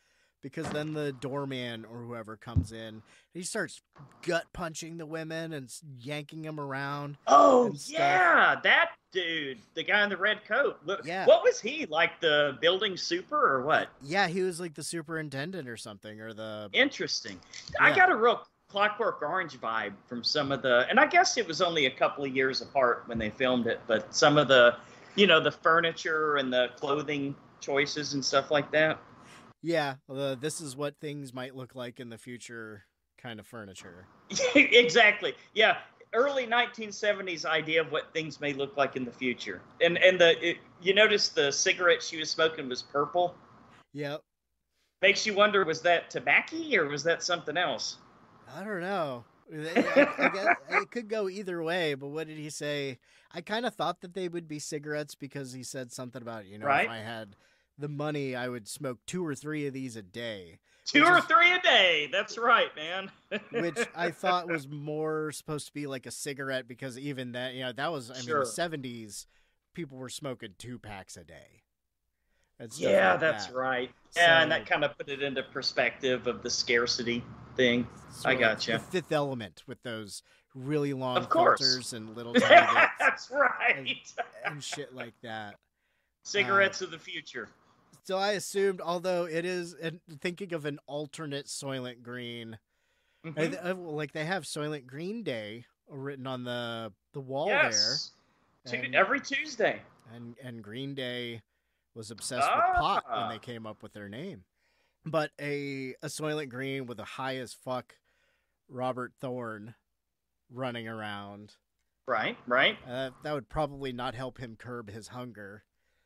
because then the doorman or whoever comes in, he starts gut punching the women and yanking them around. Oh, yeah, that dude, the guy in the red coat. Yeah. What was he, like the building super or what? Yeah, he was like the superintendent or something, or the... Interesting. Yeah. I got a real Clockwork Orange vibe from some of the, and I guess it was only a couple of years apart when they filmed it, but some of the, the furniture and the clothing choices and stuff like that. Yeah, this is what things might look like in the future kind of furniture. Exactly. Yeah. Early 1970s idea of what things may look like in the future. And you notice the cigarette she was smoking was purple? Yep. Makes you wonder, was that tobacco or was that something else? I don't know. I guess it could go either way, but what did he say? I kind of thought that they would be cigarettes because he said something about, right? If I had the money, I would smoke 2 or 3 of these a day. 2 or 3 a day. That's right, man. Which I thought was more supposed to be like a cigarette, because even that, that was, mean, the 70s, people were smoking 2 packs a day. Yeah, like that's that. right. So, Yeah, and that kind of put it into perspective of the scarcity thing. I gotcha. The Fifth Element with those really long Of course. filters and little tiny bits That's right. and shit like that. Cigarettes of the future. So I assumed, although it is thinking of an alternate Soylent Green, like they have Soylent Green Day written on the wall there. Every Tuesday. And Green Day was obsessed with pot when they came up with their name. But a Soylent Green with a high as fuck Robert Thorne running around. Right. That would probably not help him curb his hunger.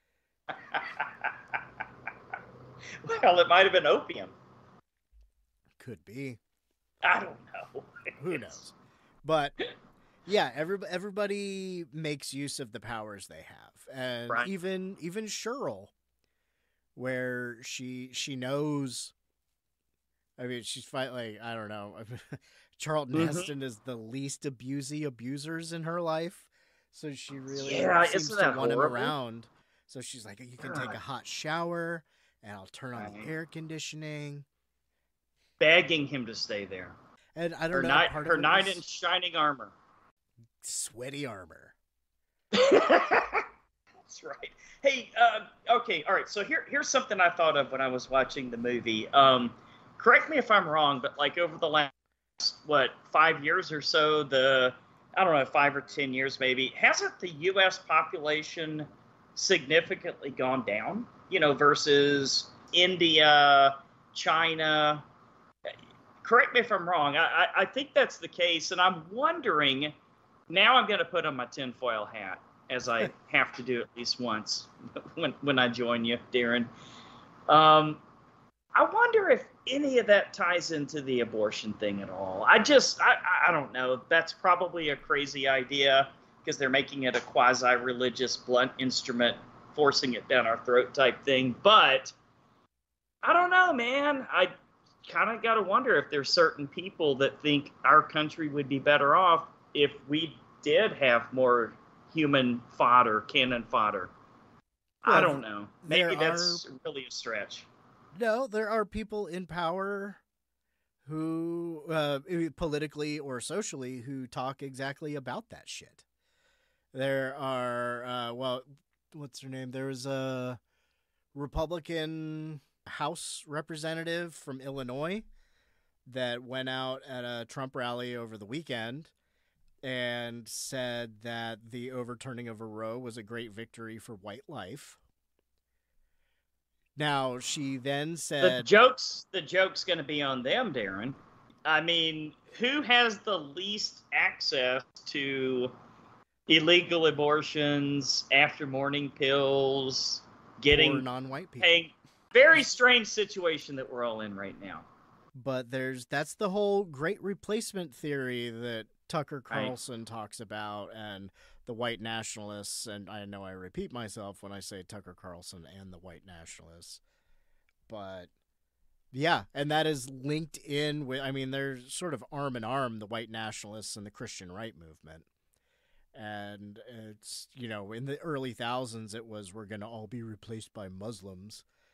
Well, it might have been opium. Could be. I don't know. Who knows? But yeah, everybody makes use of the powers they have, and even Cheryl, where she knows. I mean, she's like, I don't know. Charlton Heston is the least abusers in her life, so she really seems to want him around. So she's like, you can take a hot shower, and I'll turn on the air conditioning. Begging him to stay there. And I don't know. Her knight in shining armor. Sweaty armor. That's right. Hey, okay, all right. So here's something I thought of when I was watching the movie. Correct me if I'm wrong, but like over the last, 5 years or so, I don't know, 5 or 10 years maybe, hasn't the U.S. population significantly gone down, versus India, China? Correct me if I'm wrong. I think that's the case, and I'm wondering, now I'm going to put on my tinfoil hat, as I have to do at least once when I join you, Daeron. I wonder if any of that ties into the abortion thing at all. I don't know. That's probably a crazy idea because they're making it a quasi-religious blunt instrument, forcing it down our throat type thing. But I don't know, man. I kind of got to wonder if there's certain people that think our country would be better off if we did have more human fodder, cannon fodder. Well, I don't know. Maybe that's really a stretch. No, there are people in power who, politically or socially, who talk exactly about that shit. There are, what's her name? There was a Republican House representative from Illinois that went out at a Trump rally over the weekend and said that the overturning of Roe was a great victory for white life. Now, she then said... The joke's going to be on them, Daeron. I mean, who has the least access to illegal abortions, after morning pills, or non-white people? Very strange situation that we're all in right now. But that's the whole great replacement theory that Tucker Carlson talks about, and the white nationalists, and I know I repeat myself when I say Tucker Carlson and the white nationalists, but yeah, and that is linked in with, they're sort of arm in arm, the white nationalists and the Christian right movement. And it's, in the early thousands, it was, we're going to all be replaced by Muslims.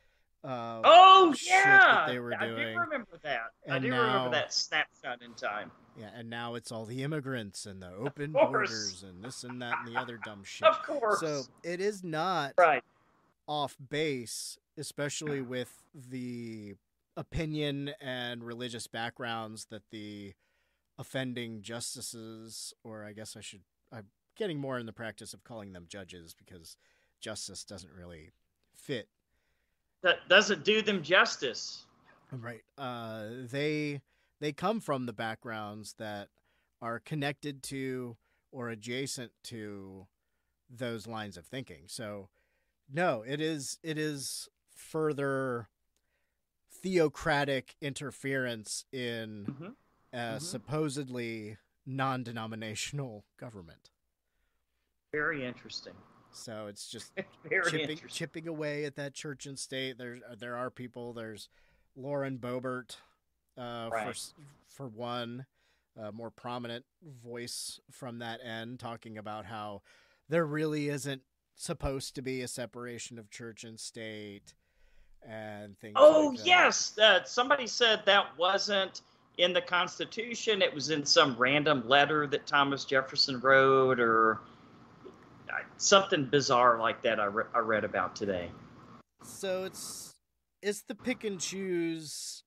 shit that they were doing. I do remember that. And I do remember that snapshot in time. Yeah, and now it's all the immigrants and the open borders and this and that and the other dumb shit. Of course. So it is not off base, especially with the opinion and religious backgrounds that the offending justices, or I guess I'm getting more in the practice of calling them judges because justice doesn't really fit. That doesn't do them justice. Right. They come from the backgrounds that are connected to or adjacent to those lines of thinking. So no, it is further theocratic interference in supposedly non-denominational government. Very interesting. So it's just Very chipping away at that church and state. There are people. There's Lauren Boebert, for one, more prominent voice from that end, talking about how there really isn't supposed to be a separation of church and state and things like that. Yes. Somebody said that wasn't in the Constitution. It was in some random letter that Thomas Jefferson wrote, or something bizarre like that I read about today. So it's the pick and choose,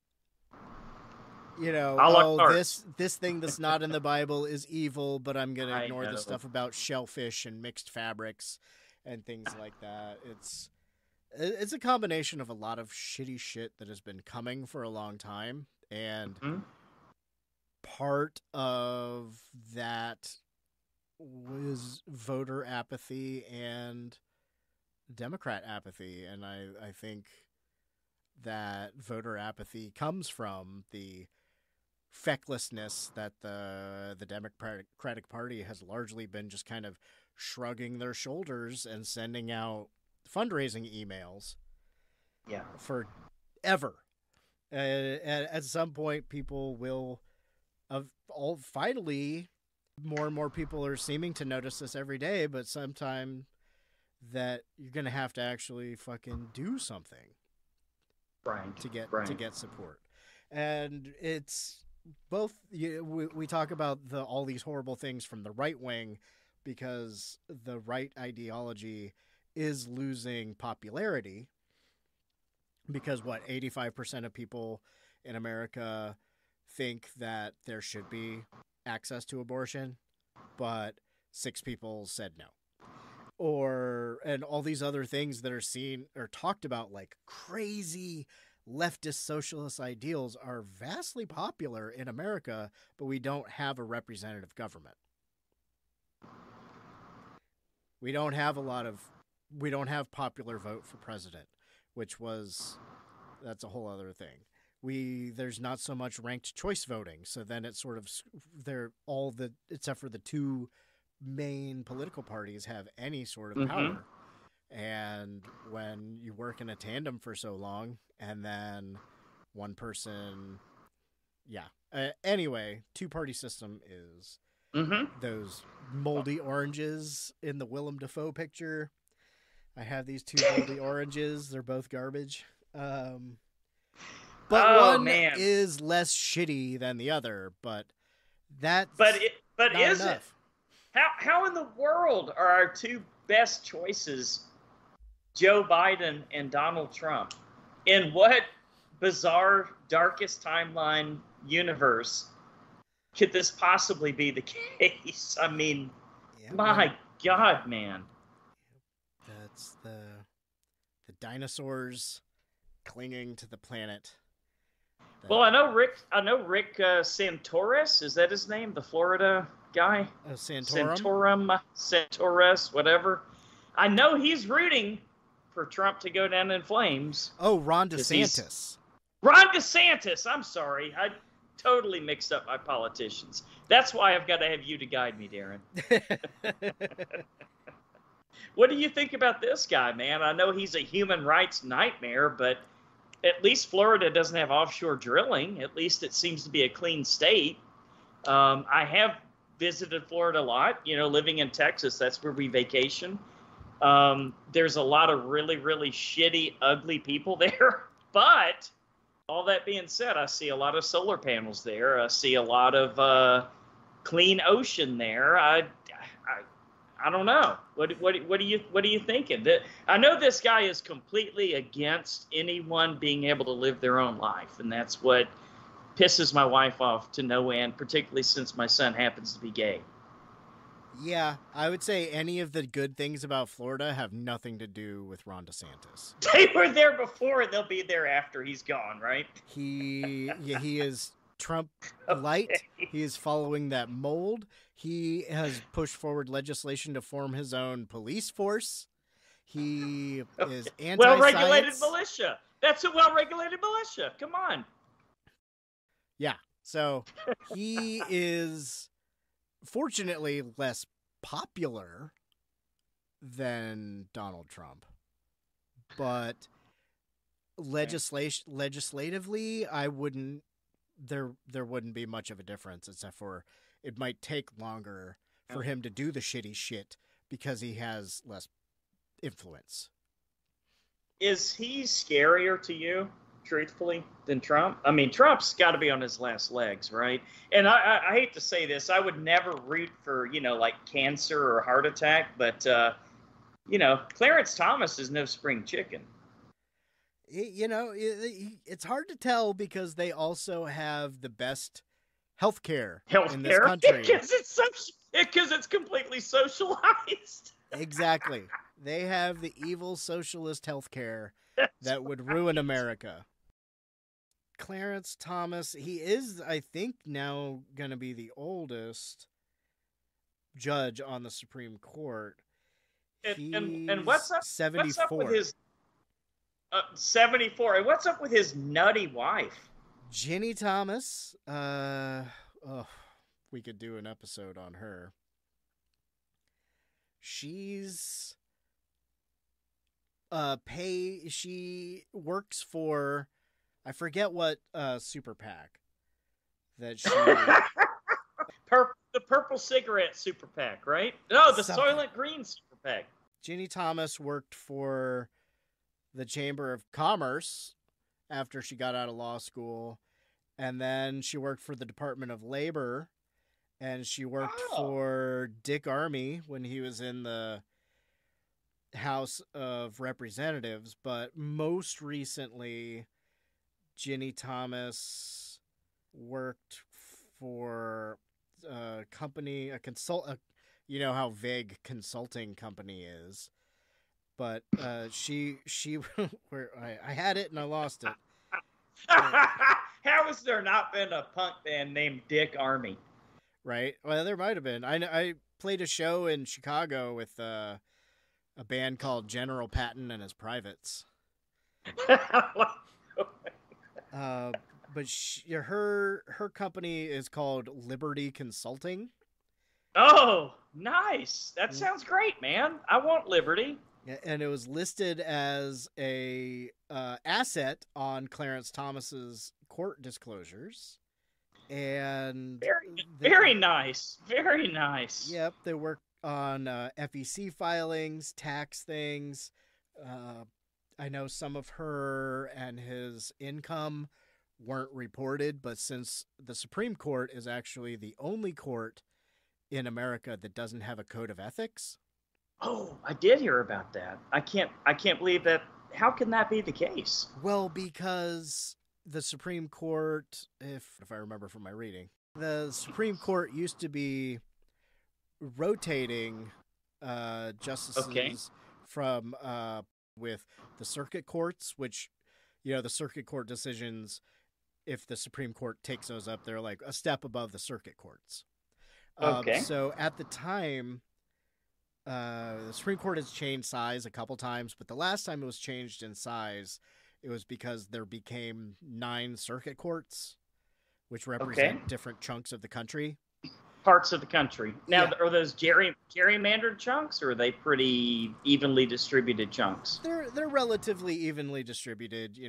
this thing that's not in the Bible is evil, but I'm going to ignore the stuff about shellfish and mixed fabrics and things like that. It's a combination of a lot of shitty shit that has been coming for a long time, and part of that was voter apathy and Democrat apathy, and I think that voter apathy comes from the fecklessness that the Democratic Party has largely been just kind of shrugging their shoulders and sending out fundraising emails forever. At some point, people will finally, more and more people are seeming to notice this every day, but sometime that you're going to have to actually fucking do something to get support. And it's both, we talk about all these horrible things from the right wing because the right ideology is losing popularity, because 85% of people in America think that there should be access to abortion, but 6 people said no. And all these other things that are seen or talked about, like crazy leftist socialist ideals, are vastly popular in America, but we don't have a representative government. We don't have popular vote for president, that's a whole other thing. There's not so much ranked choice voting, so then it's sort of except for the 2 main political parties have any sort of power. And when you work in a tandem for so long, and then one person, anyway, 2-party system is those moldy oranges in the Willem Dafoe picture. I have these 2 moldy oranges. They're both garbage. But one is less shitty than the other, but that's But not is enough. it? How in the world are our 2 best choices Joe Biden and Donald Trump? In what bizarre, darkest timeline universe could this possibly be the case? I mean, my God, man. That's the dinosaurs clinging to the planet. Well, I know Rick Santoris. Is that his name? The Florida guy? Santorum, whatever. I know he's rooting for Trump to go down in flames. Oh, Ron DeSantis. Ron DeSantis. I'm sorry. I totally mixed up my politicians. That's why I've got to have you to guide me, Daeron. What do you think about this guy, man? I know he's a human rights nightmare, but at least Florida doesn't have offshore drilling. At least it seems to be a clean state. I have visited Florida a lot, living in Texas. That's where we vacation. There's a lot of really, really shitty, ugly people there. But all that being said, I see a lot of solar panels there. I see a lot of clean ocean there. I don't know. What are you thinking? I know this guy is completely against anyone being able to live their own life, and that's what pisses my wife off to no end, particularly since my son happens to be gay. Yeah, I would say any of the good things about Florida have nothing to do with Ron DeSantis. They were there before, and they'll be there after he's gone, right? He is Trump light. Okay. He is following that mold. He has pushed forward legislation to form his own police force. He is anti-science. Well-regulated militia. That's a well-regulated militia. Come on. Yeah. So he is fortunately less popular than Donald Trump, but legislatively, I wouldn't. There wouldn't be much of a difference, except for it might take longer for him to do the shitty shit because he has less influence. Is he scarier to you, truthfully, than Trump? I mean, Trump's got to be on his last legs, right? And I hate to say this, I would never root for, like cancer or heart attack, but, Clarence Thomas is no spring chicken. It's hard to tell because they also have the best healthcare in this country. Because it's completely socialized. Exactly. They have the evil socialist healthcare that would ruin America. Clarence Thomas, he is, I think, now going to be the oldest judge on the Supreme Court. And what's up? 74. What's up with his 74? And what's up with his nutty wife? Ginny Thomas. We could do an episode on her. She's she works for, I forget what super PAC that she the purple cigarette super PAC, right? No, the Soylent Green super PAC. Ginny Thomas worked for the Chamber of Commerce after she got out of law school, and then she worked for the Department of Labor, and she worked for Dick Armey when he was in the House of Representatives, but most recently Ginny Thomas worked for a company, you know how vague consulting company is, but she where I had it and I lost it. How has there not been a punk band named Dick Armey? Right. Well, there might have been. I played a show in Chicago with a band called General Patton and his Privates. But her company is called Liberty Consulting. Oh, nice. That sounds great, man. I want Liberty. And it was listed as a asset on Clarence Thomas's court disclosures. And very nice. Very nice. Yep, they work on FEC filings, tax things. I know some of her and his income weren't reported, but since the Supreme Court is actually the only court in America that doesn't have a code of ethics. Oh, I did hear about that. I can't believe that. How can that be the case? Well, because the Supreme Court, if I remember from my reading, the Supreme Court used to be rotating justices from with the circuit courts, which, the circuit court decisions, if the Supreme Court takes those up, they're like a step above the circuit courts. So at the time, the Supreme Court has changed size a couple times, but the last time it was changed in size, it was because there became 9 circuit courts, which represent different chunks of the country. Parts of the country. Now, are those gerrymandered chunks, or are they pretty evenly distributed chunks? They're relatively evenly distributed.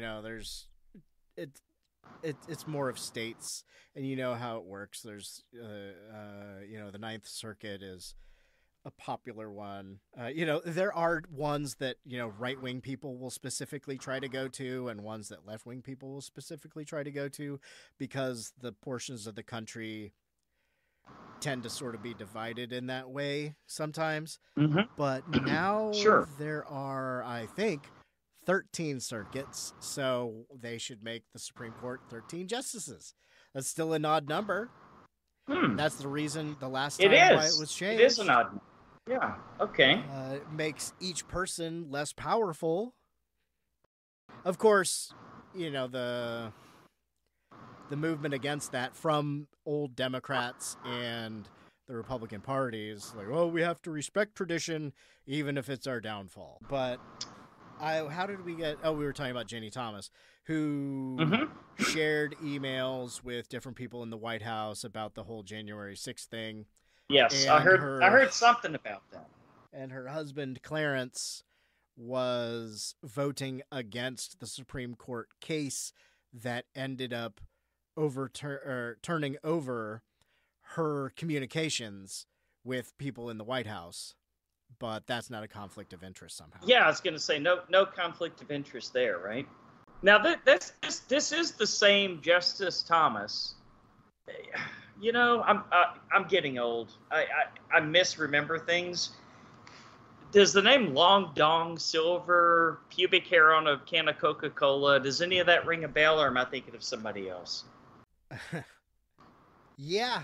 It's more of states, and you know how it works. There's, the Ninth Circuit is a popular one. There are ones that, right-wing people will specifically try to go to and ones that left-wing people will specifically try to go to because the portions of the country tend to sort of be divided in that way sometimes. Mm-hmm. But now Sure. there are, I think, 13 circuits, so they should make the Supreme Court 13 justices. That's still an odd number. That's the reason the last time why it was changed. It is an odd number. Yeah, okay. It makes each person less powerful. Of course, the movement against that from old Democrats and the Republican Party is like, oh, we have to respect tradition even if it's our downfall. But how did we get... Oh, we were talking about Ginny Thomas, who shared emails with different people in the White House about the whole January 6th thing. Yes, And I heard something about that. And her husband, Clarence, was voting against the Supreme Court case that ended up turning over her communications with people in the White House. But that's not a conflict of interest somehow. Yeah, I was going to say no conflict of interest there, right? Now this is the same Justice Thomas. I'm getting old. I misremember things. Does the name Long Dong Silver, pubic hair on a can of Coca-Cola, does any of that ring a bell, or am I thinking of somebody else? Yeah.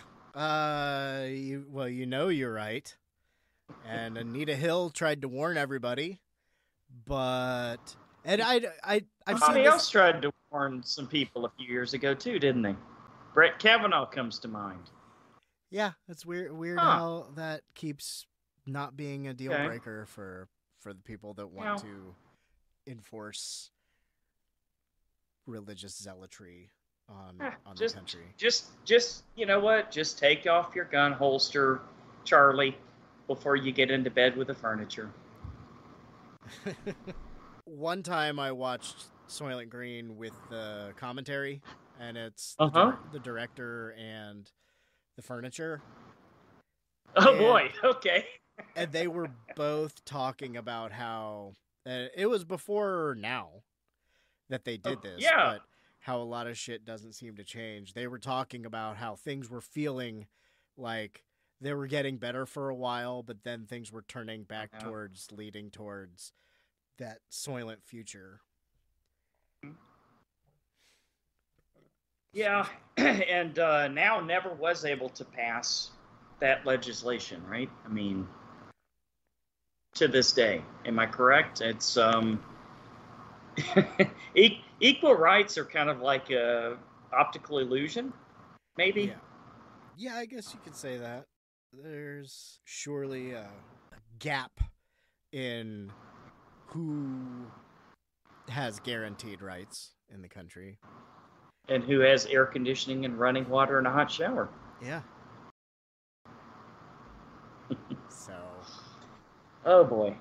You're right. And Anita Hill tried to warn everybody, but I've somebody else tried to warn some people a few years ago too, didn't they? Brett Kavanaugh comes to mind. Yeah, it's weird how that keeps not being a deal breaker for the people that want to enforce religious zealotry on the country. Just you know what? Just take off your gun holster, Charlie, before you get into bed with the furniture. One time I watched Soylent Green with the commentary, and it's the director and the furniture. Oh, boy. Okay. And they were both talking about how it was before now that they did this, but how a lot of shit doesn't seem to change. They were talking about how things were feeling like they were getting better for a while, but then things were turning back leading towards that Soylent future. Yeah, and now never was able to pass that legislation, right? I mean, to this day. Am I correct? It's equal rights are kind of like a optical illusion, maybe? Yeah, I guess you could say that. There's surely a gap in who has guaranteed rights in the country. And who has air conditioning and running water and a hot shower. Yeah. So. Oh, boy.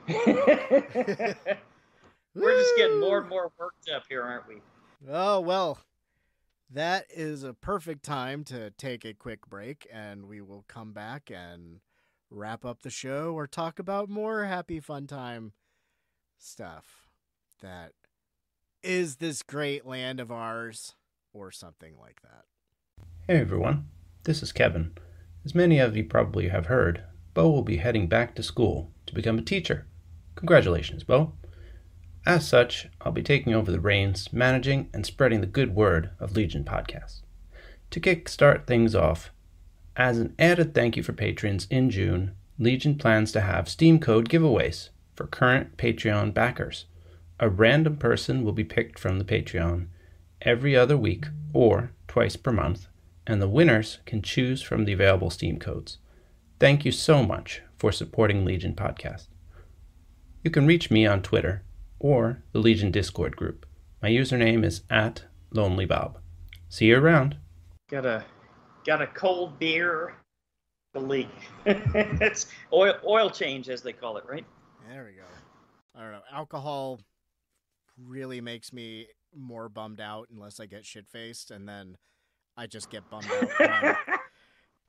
We're just getting more and more worked up here, aren't we? Oh, well. That is a perfect time to take a quick break, and we will come back and wrap up the show or talk about more happy fun time stuff that is this great land of ours or something like that. Hey everyone, this is Kevin. As many of you probably have heard, Bo will be heading back to school to become a teacher. Congratulations, Bo. As such, I'll be taking over the reins, managing and spreading the good word of Legion Podcast. To kickstart things off, as an added thank you for patrons in June, Legion plans to have Steam code giveaways for current Patreon backers. A random person will be picked from the Patreon every other week or twice per month, and the winners can choose from the available Steam codes. Thank you so much for supporting Legion Podcast. You can reach me on Twitter or the Legion Discord group. My username is @LonelyBob. See you around. Got a cold beer. The leak. It's oil change, as they call it, right? There we go. I don't know. Alcohol really makes me more bummed out unless I get shit-faced, and then I just get bummed out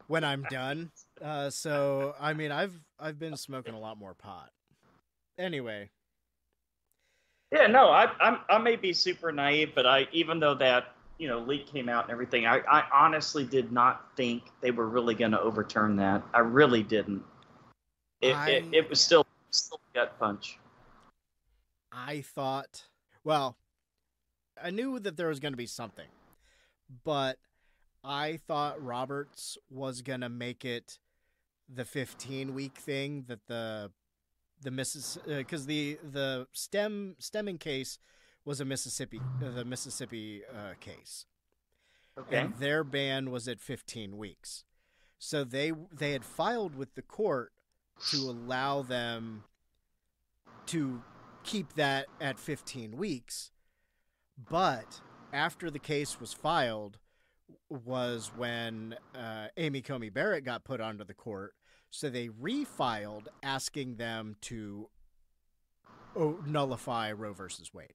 when I'm done. So I mean, I've been smoking a lot more pot. Anyway. Yeah, no, I may be super naive, but even though that leak came out and everything, I honestly did not think they were really going to overturn that. I really didn't. It was still a gut punch. I thought, well, I knew that there was going to be something, but I thought Roberts was going to make it the 15-week thing that the because the stemming case was the Mississippi case. Okay. And their ban was at 15 weeks. So they had filed with the court to allow them to keep that at 15 weeks. But after the case was filed was when Amy Coney Barrett got put onto the court. So they refiled asking them to nullify Roe versus Wade.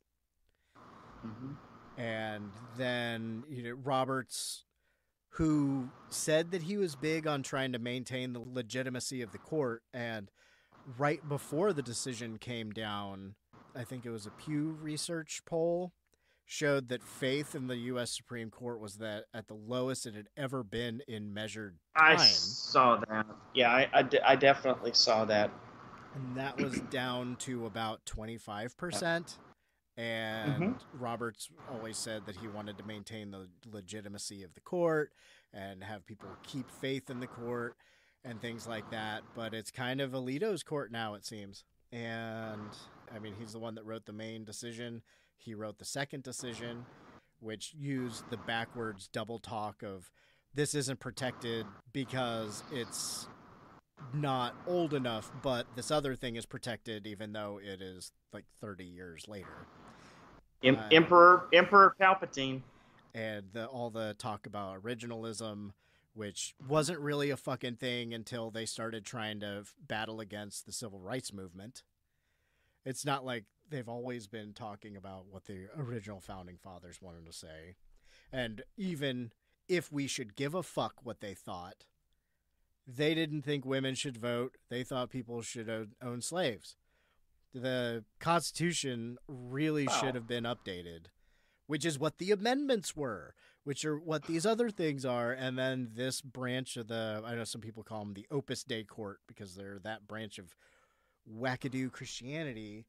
Mm-hmm. And then Roberts, who said that he was big on trying to maintain the legitimacy of the court, and right before the decision came down, I think it was a Pew Research poll, showed that faith in the U.S. Supreme Court was at the lowest it had ever been in measured time. I saw that. Yeah, I definitely saw that. And that was down to about 25%. And Roberts always said that he wanted to maintain the legitimacy of the court and have people keep faith in the court and things like that. But it's kind of Alito's court now, it seems. And, I mean, he's the one that wrote the main decision. He wrote the second decision, which used the backwards double talk of this isn't protected because it's not old enough, but this other thing is protected even though it is like 30 years later. Emperor Palpatine. And all the talk about originalism, which wasn't really a fucking thing until they started trying to battle against the civil rights movement. It's not like they've always been talking about what the original founding fathers wanted to say. And even if we should give a fuck what they thought, they didn't think women should vote. They thought people should own slaves. The Constitution really should have been updated, which is what the amendments were, which are what these other things are. And then this branch of I know some people call them the Opus Dei Court because they're that branch of wackadoo Christianity.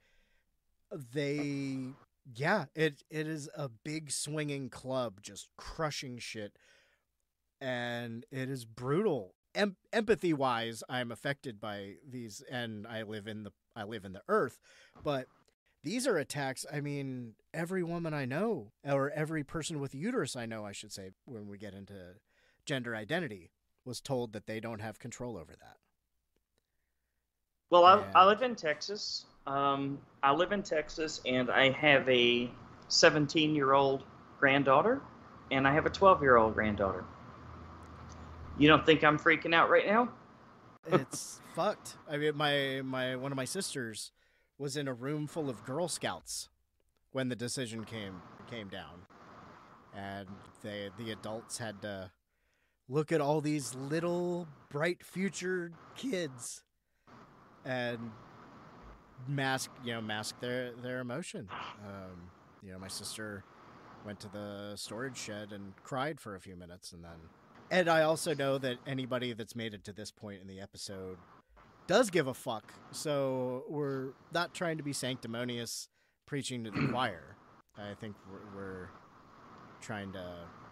It is a big swinging club just crushing shit, and it is brutal. Empathy wise, I'm affected by these, and I live in the earth, but these are attacks. I mean, every woman I know, or every person with uterus I know, I should say, when we get into gender identity, was told that they don't have control over that. Well, I live in Texas. And I have a 17-year-old granddaughter, and I have a 12-year-old granddaughter. You don't think I'm freaking out right now? It's fucked. I mean, one of my sisters was in a room full of Girl Scouts when the decision came down, and the adults had to look at all these little bright future kids and mask their emotion. My sister went to the storage shed and cried for a few minutes, and I also know that anybody that's made it to this point in the episode does give a fuck. So we're not trying to be sanctimonious, preaching to the choir. I think we're trying to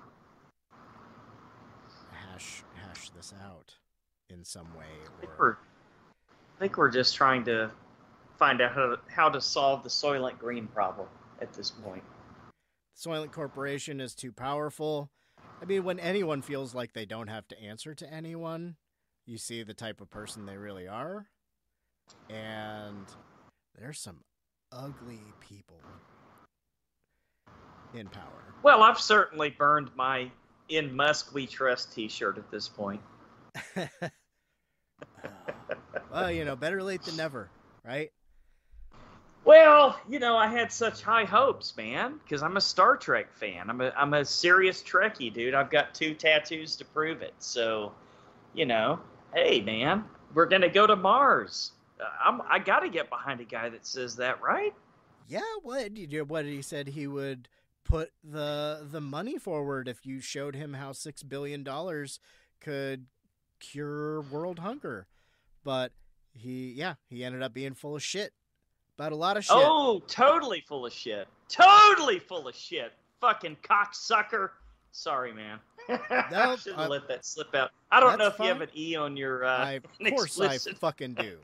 hash this out in some way. I think we're just trying to find out how to solve the Soylent Green problem at this point. Soylent Corporation is too powerful. I mean, when anyone feels like they don't have to answer to anyone, you see the type of person they really are. And there's some ugly people in power. Well, I've certainly burned my "In Musk We Trust" t-shirt at this point. Well, better late than never, right? Well, I had such high hopes, man, because I'm a Star Trek fan. I'm a serious Trekkie, dude. I've got 2 tattoos to prove it. So, hey, man, we're gonna go to Mars. I gotta get behind a guy that says that, right? Yeah. What he said he would put the money forward if you showed him how $6 billion could cure world hunger, but he ended up being full of shit. About a lot of shit. Oh, totally full of shit. Totally full of shit. Fucking cocksucker. Sorry, man. No, I should have let that slip out. I don't know if fine. you have an E on your Of course explicit. I fucking do.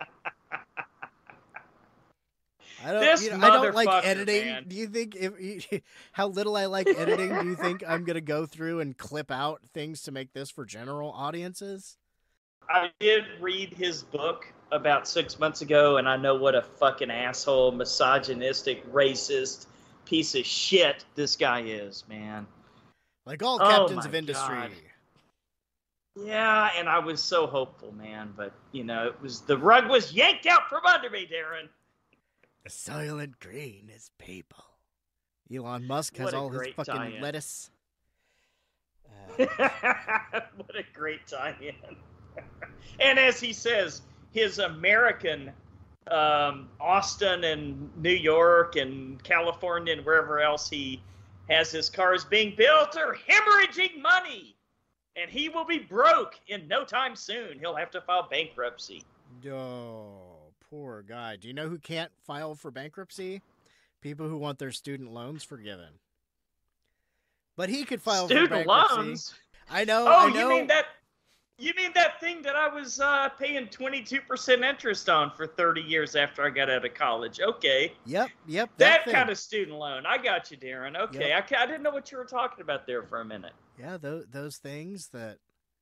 I don't like editing. Man. Do you think how little I like editing? Do you think I'm gonna go through and clip out things to make this for general audiences? I did read his book about 6 months ago, and I know what a fucking asshole, misogynistic, racist piece of shit this guy is, man. Like all captains of industry. God. Yeah, and I was so hopeful, man, but the rug was yanked out from under me, Daeron. The Soylent Green is people. Elon Musk has all his fucking tie-in. lettuce. What a great tie-in. And as he says, his American Austin and New York and California and wherever else he has his cars being built are hemorrhaging money. And he will be broke in no time soon. He'll have to file bankruptcy. Oh, poor guy. Do you know who can't file for bankruptcy? People who want their student loans forgiven. But he could file for bankruptcy. Student loans? I know. Oh, I know. You mean that thing that I was paying 22% interest on for 30 years after I got out of college? Okay. Yep. That kind of student loan. I got you, Daeron. Okay. Yep. I didn't know what you were talking about there for a minute. Yeah, those things that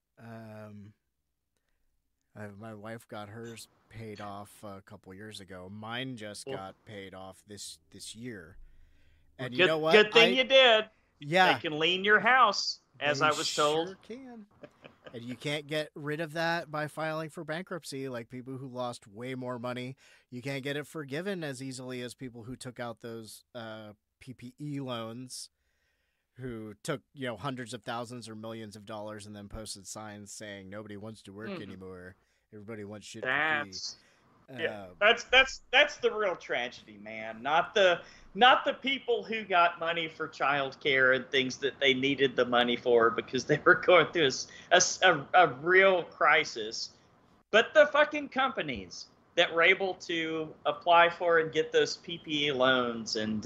my wife got hers paid off a couple years ago. Mine just got paid off this year. And you know what? Good thing you did. Yeah. They can lien your house, as I was told. Sure can. And you can't get rid of that by filing for bankruptcy, like people who lost way more money. You can't get it forgiven as easily as people who took out those PPE loans, who took hundreds of thousands or millions of dollars and then posted signs saying nobody wants to work anymore. Everybody wants shit for free. Yeah, that's the real tragedy, man. Not the people who got money for childcare and things that they needed the money for because they were going through a real crisis, but the fucking companies that were able to apply for and get those PPE loans. And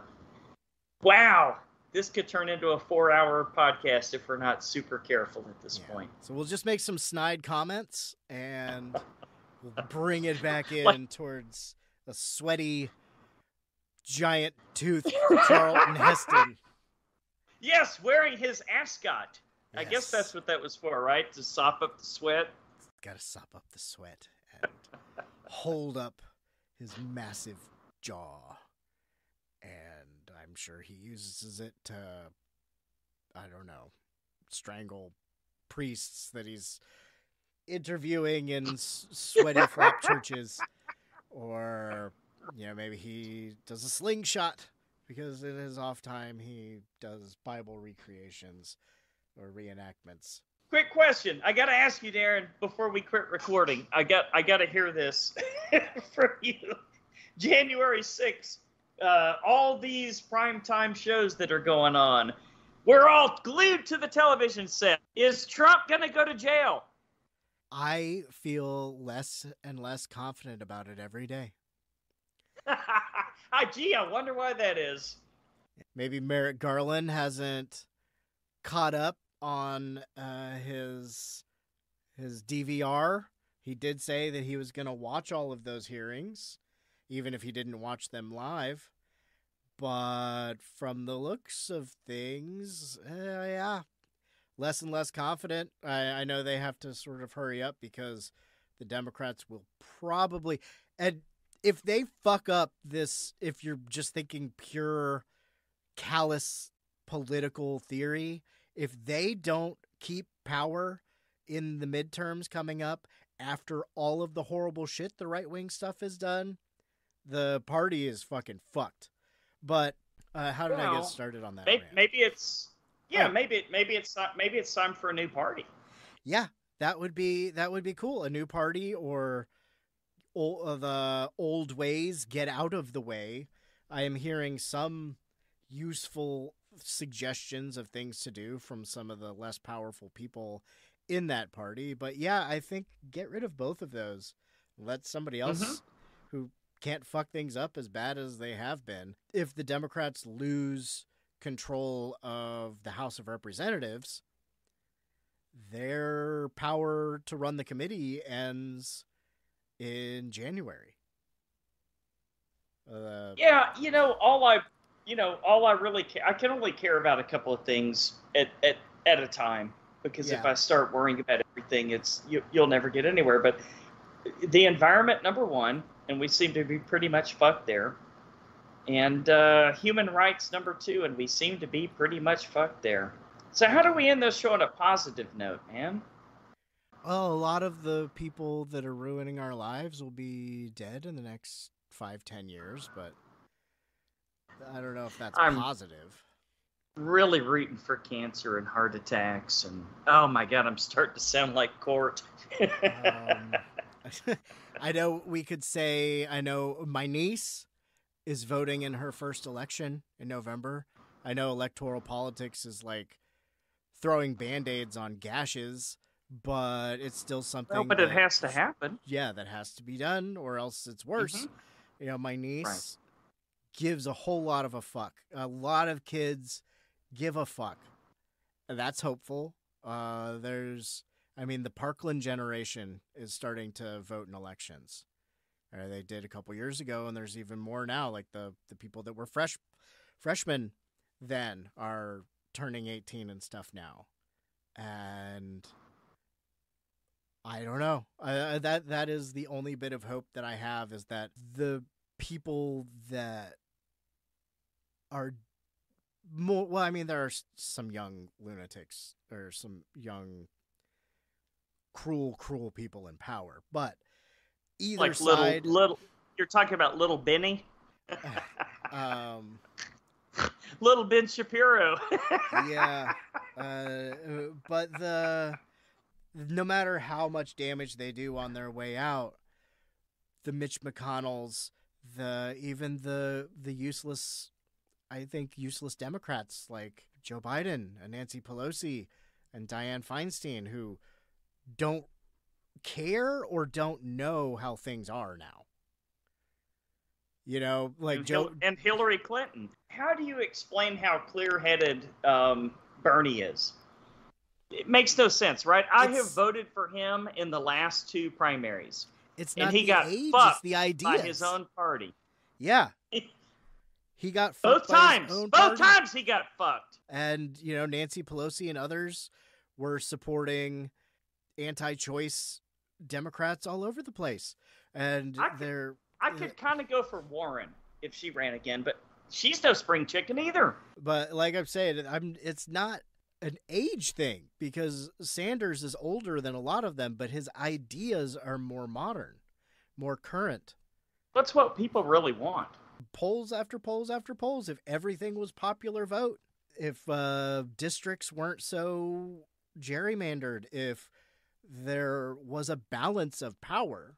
wow, this could turn into a 4-hour podcast if we're not super careful at this point. So we'll just make some snide comments and we'll bring it back in towards a sweaty, giant tooth Charlton Heston. Yes, wearing his ascot. Yes. I guess that's what that was for, right? To sop up the sweat? Got to sop up the sweat and hold up his massive jaw. And I'm sure he uses it to, I don't know, strangle priests that he's interviewing in sweaty flop churches, or maybe he does a slingshot because in his off time he does Bible recreations or reenactments. Quick question, I gotta ask you, Daeron, before we quit recording. I gotta hear this from you. January 6th, all these primetime shows that are going on, we're all glued to the television set. Is Trump gonna go to jail? I feel less and less confident about it every day. Gee, I wonder why that is. Maybe Merrick Garland hasn't caught up on his DVR. He did say that he was going to watch all of those hearings, even if he didn't watch them live. But from the looks of things, less and less confident. I know they have to sort of hurry up because the Democrats will probably, and if they fuck up this, if you're just thinking pure callous political theory, if they don't keep power in the midterms coming up after all of the horrible shit the right-wing stuff has done, The party is fucking fucked. But how did I get started on that? Maybe it's maybe it's time for a new party. Yeah, that would be cool. A new party, or the old ways get out of the way. I am hearing some useful suggestions of things to do from some of the less powerful people in that party. But yeah, I think get rid of both of those. Let somebody else who can't fuck things up as bad as they have been. If the Democrats lose control of the House of Representatives, their power to run the committee ends in January. All I really care, I can only care about a couple of things at a time, because if I start worrying about everything, you'll never get anywhere. But the environment, number one, and we seem to be pretty much fucked there. And human rights, number two, and we seem to be pretty much fucked there. So how do we end this show on a positive note, man? Well, a lot of the people that are ruining our lives will be dead in the next 5-10 years, but I don't know if that's positive. Really rooting for cancer and heart attacks, and oh my god, I'm starting to sound like Court. I know we could say, I know my niece is voting in her first election in November. I know electoral politics is like throwing Band-Aids on gashes, but it's still something. But it has to happen. Yeah, that has to be done, or else it's worse. My niece gives a whole lot of a fuck. A lot of kids give a fuck. That's hopeful. The Parkland generation is starting to vote in elections. They did a couple years ago, and there's even more now. Like the people that were freshmen then are turning 18 and stuff now. And I don't know. That is the only bit of hope that I have, is that the people that are more, there are some young lunatics or some young cruel people in power, but either like side, little you're talking about little Benny, little Ben Shapiro. Yeah, but no matter how much damage they do on their way out, the Mitch McConnells, even the useless Democrats like Joe Biden and Nancy Pelosi and Dianne Feinstein, who don't care or don't know how things are now. And Hillary Clinton. How do you explain how clear-headed Bernie is? It makes no sense, right? I have voted for him in the last two primaries. It's not and he the got age, fucked it's the ideas. by his own party. Yeah. He got fucked both times. By his own Both party. times he got fucked. And, Nancy Pelosi and others were supporting anti-choice Democrats all over the place. And I could kind of go for Warren if she ran again, but she's no spring chicken either. But like I'm saying, it's not an age thing, because Sanders is older than a lot of them, but his ideas are more modern, more current. That's what people really want. Polls after polls after polls. If everything was popular vote, if districts weren't so gerrymandered, if there was a balance of power,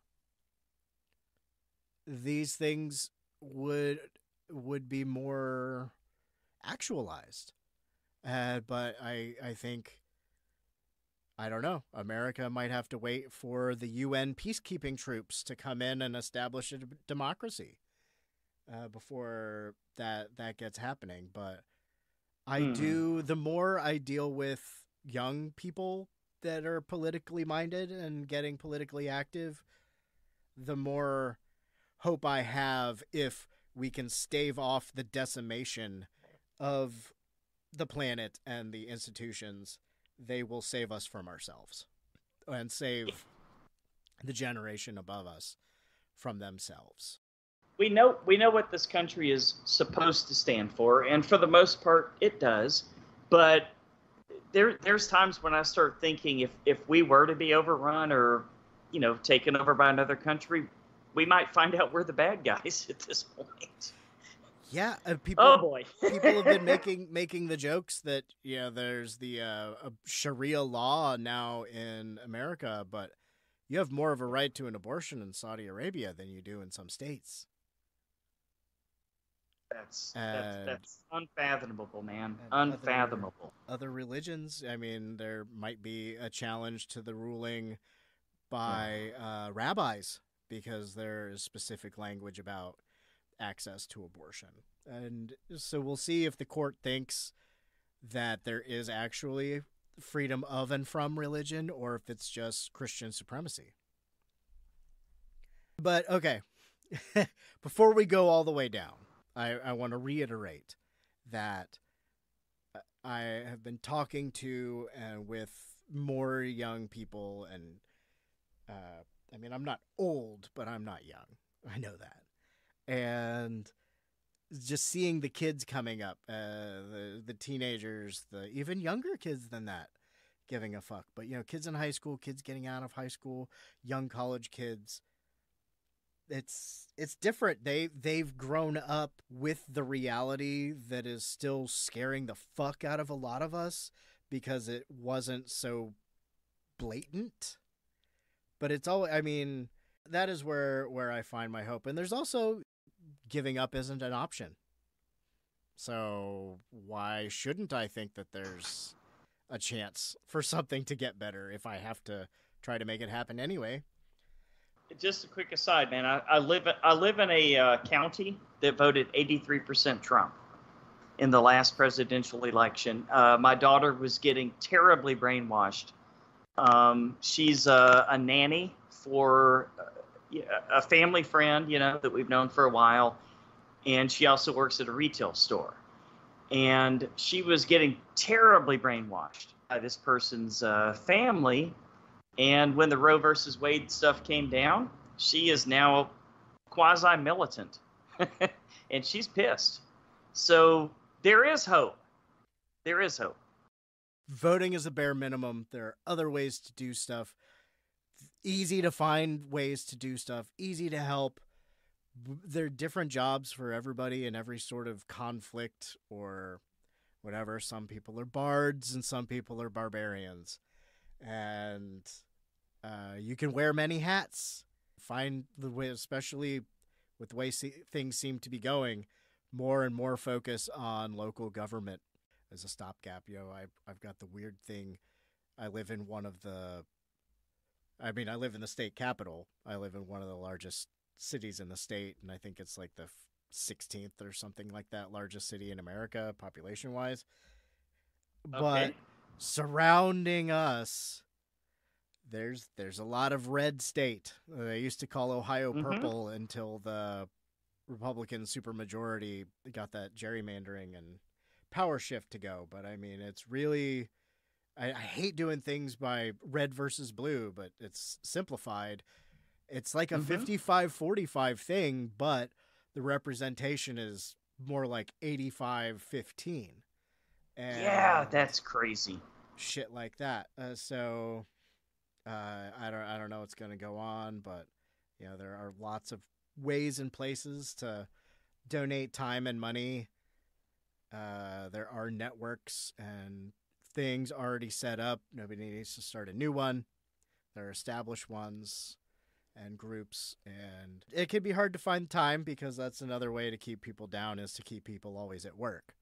these things would be more actualized. But I think, I don't know, America might have to wait for the UN peacekeeping troops to come in and establish a democracy before that gets happening. But the more I deal with young people that are politically minded and getting politically active, the more hope I have if we can stave off the decimation of the planet and the institutions. They will save us from ourselves and save the generation above us from themselves. We know what this country is supposed to stand for, and for the most part it does, but there's times when I start thinking if we were to be overrun or taken over by another country, we might find out we're the bad guys at this point. Yeah, people. Oh boy, people have been making the jokes that there's the Sharia law now in America, but you have more of a right to an abortion in Saudi Arabia than you do in some states. That's unfathomable, man. Unfathomable. Other religions, I mean, there might be a challenge to the ruling by rabbis because there is specific language about access to abortion. And so we'll see if the court thinks that there is actually freedom of and from religion or if it's just Christian supremacy. But okay, before we go all the way down, I want to reiterate that I have been talking to and with more young people, and I mean, I'm not old, but I'm not young. I know that. And just seeing the kids coming up, the teenagers, the even younger kids than that, giving a fuck. But, kids in high school, kids getting out of high school, young college kids, it's different. They've grown up with the reality that is still scaring the fuck out of a lot of us because it wasn't so blatant. But it's all, I mean, that is where I find my hope. And there's also giving up isn't an option. So why shouldn't I think that there's a chance for something to get better if I have to try to make it happen anyway? Just a quick aside, man. I live in a county that voted 83% Trump in the last presidential election. My daughter was getting terribly brainwashed. She's a nanny for a family friend, that we've known for a while. And she also works at a retail store. And she was getting terribly brainwashed by this person's family. And when the Roe versus Wade stuff came down, she is now quasi-militant. And she's pissed. So there is hope. There is hope. Voting is a bare minimum. There are other ways to do stuff. Easy to find ways to do stuff. Easy to help. There are different jobs for everybody in every sort of conflict or whatever. Some people are bards and some people are barbarians. And you can wear many hats. Find the way, especially with the way things seem to be going, more and more focus on local government as a stopgap. I've got the weird thing. I live in the state capital. I live in one of the largest cities in the state, and I think it's like the 16th or something like that largest city in America, population-wise. Okay. But surrounding us, there's a lot of red state. They used to call Ohio purple until the Republican supermajority got that gerrymandering and power shift to go. But I mean, it's really, I hate doing things by red versus blue, but it's simplified. It's like a 55-45 thing, but the representation is more like 85-15. Yeah, that's crazy. Shit like that. So I don't know what's going to go on, but there are lots of ways and places to donate time and money. There are networks and things already set up. Nobody needs to start a new one. There are established ones and groups, and it can be hard to find time because that's another way to keep people down, is to keep people always at work.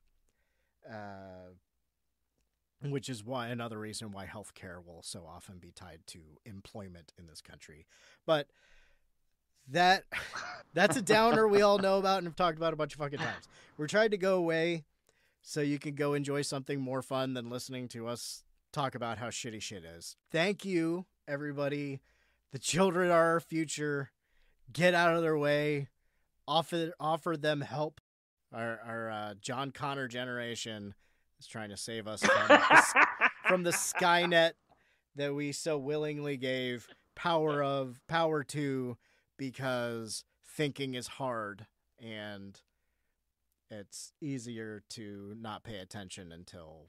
Which is another reason why healthcare will so often be tied to employment in this country. But that's a downer we all know about and have talked about a bunch of fucking times. We're trying to go away so you can go enjoy something more fun than listening to us talk about how shitty shit is. Thank you, everybody. The children are our future. Get out of their way. Offer them help. Our John Connor generation is trying to save us from the Skynet that we so willingly gave power to because thinking is hard and it's easier to not pay attention until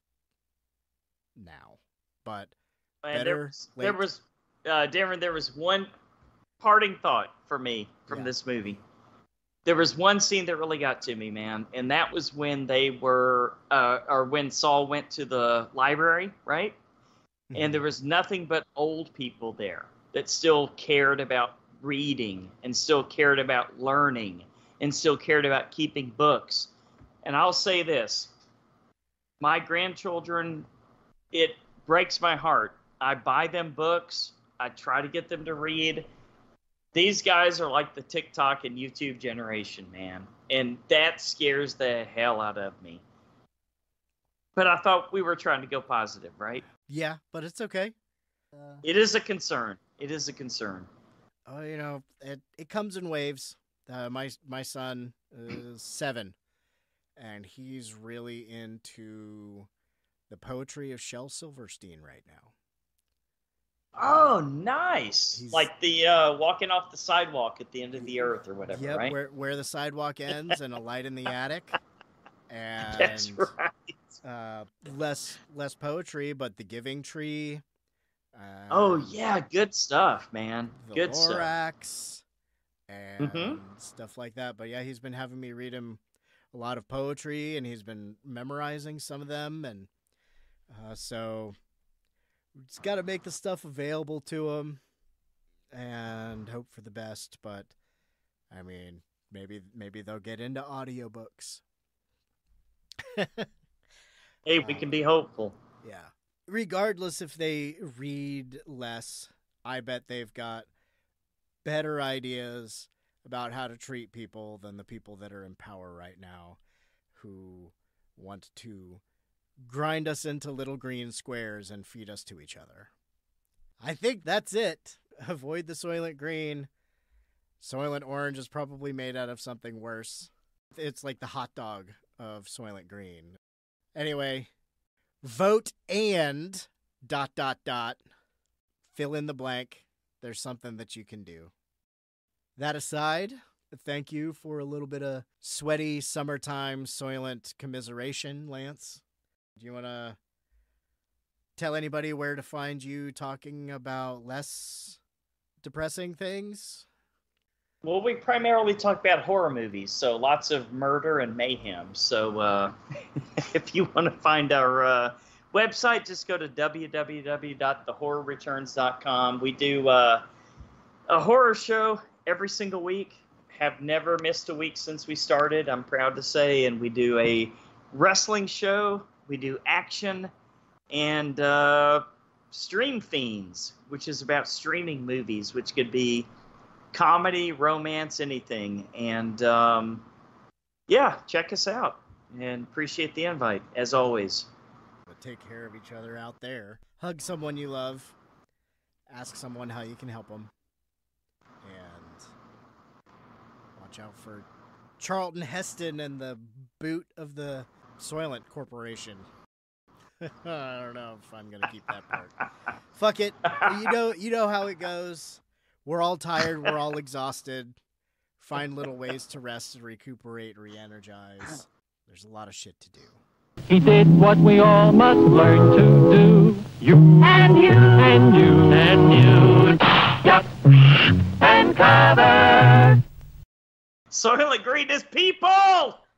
now. But Daeron, there was one parting thought for me from this movie. There was one scene that really got to me, man, and that was when they were, or when Saul went to the library, right? And there was nothing but old people there that still cared about reading and still cared about learning and still cared about keeping books. And I'll say this, my grandchildren, it breaks my heart. I buy them books. I try to get them to read. These guys are like the TikTok and YouTube generation, man. And that scares the hell out of me. But I thought we were trying to go positive, right? Yeah, but it's okay. It is a concern. It is a concern. Oh, you know, it comes in waves. My son is 7, and he's really into the poetry of Shel Silverstein right now. Oh, nice! Like the walking off the sidewalk at the end of the earth or whatever, right? where the sidewalk ends and a light in the attic. And that's right. Less poetry, but the Giving Tree. Oh yeah, good stuff, man. Good Lorax, stuff. And stuff like that. But yeah, he's been having me read him a lot of poetry, and he's been memorizing some of them, and so we just got to make the stuff available to him and hope for the best. But I mean, maybe they'll get into audiobooks. Hey, we can be hopeful. Yeah. Regardless if they read less, I bet they've got better ideas about how to treat people than the people that are in power right now, who want to grind us into little green squares and feed us to each other. I think that's it. Avoid the Soylent Green. Soylent Orange is probably made out of something worse. It's like the hot dog of Soylent Green. Anyway, vote and ... fill in the blank. There's something that you can do. That aside, thank you for a little bit of sweaty summertime Soylent commiseration, Lance. Do you want to tell anybody where to find you talking about less depressing things? Well, we primarily talk about horror movies, so lots of murder and mayhem. So if you want to find our website, just go to www.thehorrorreturns.com. We do a horror show every single week. Have never missed a week since we started, I'm proud to say. And we do a wrestling show. We do action and Stream Fiends, which is about streaming movies, which could be comedy, romance, anything. And yeah, check us out and appreciate the invite as always. But take care of each other out there. Hug someone you love. Ask someone how you can help them. And watch out for Charlton Heston and the boot of the Soylent Corporation. I don't know if I'm gonna keep that part. Fuck it. You know how it goes. We're all tired. We're all exhausted. Find little ways to rest and recuperate, re-energize. There's a lot of shit to do. He did what we all must learn to do. You and you and you and you. Yup. And cover. Soylent Green is people!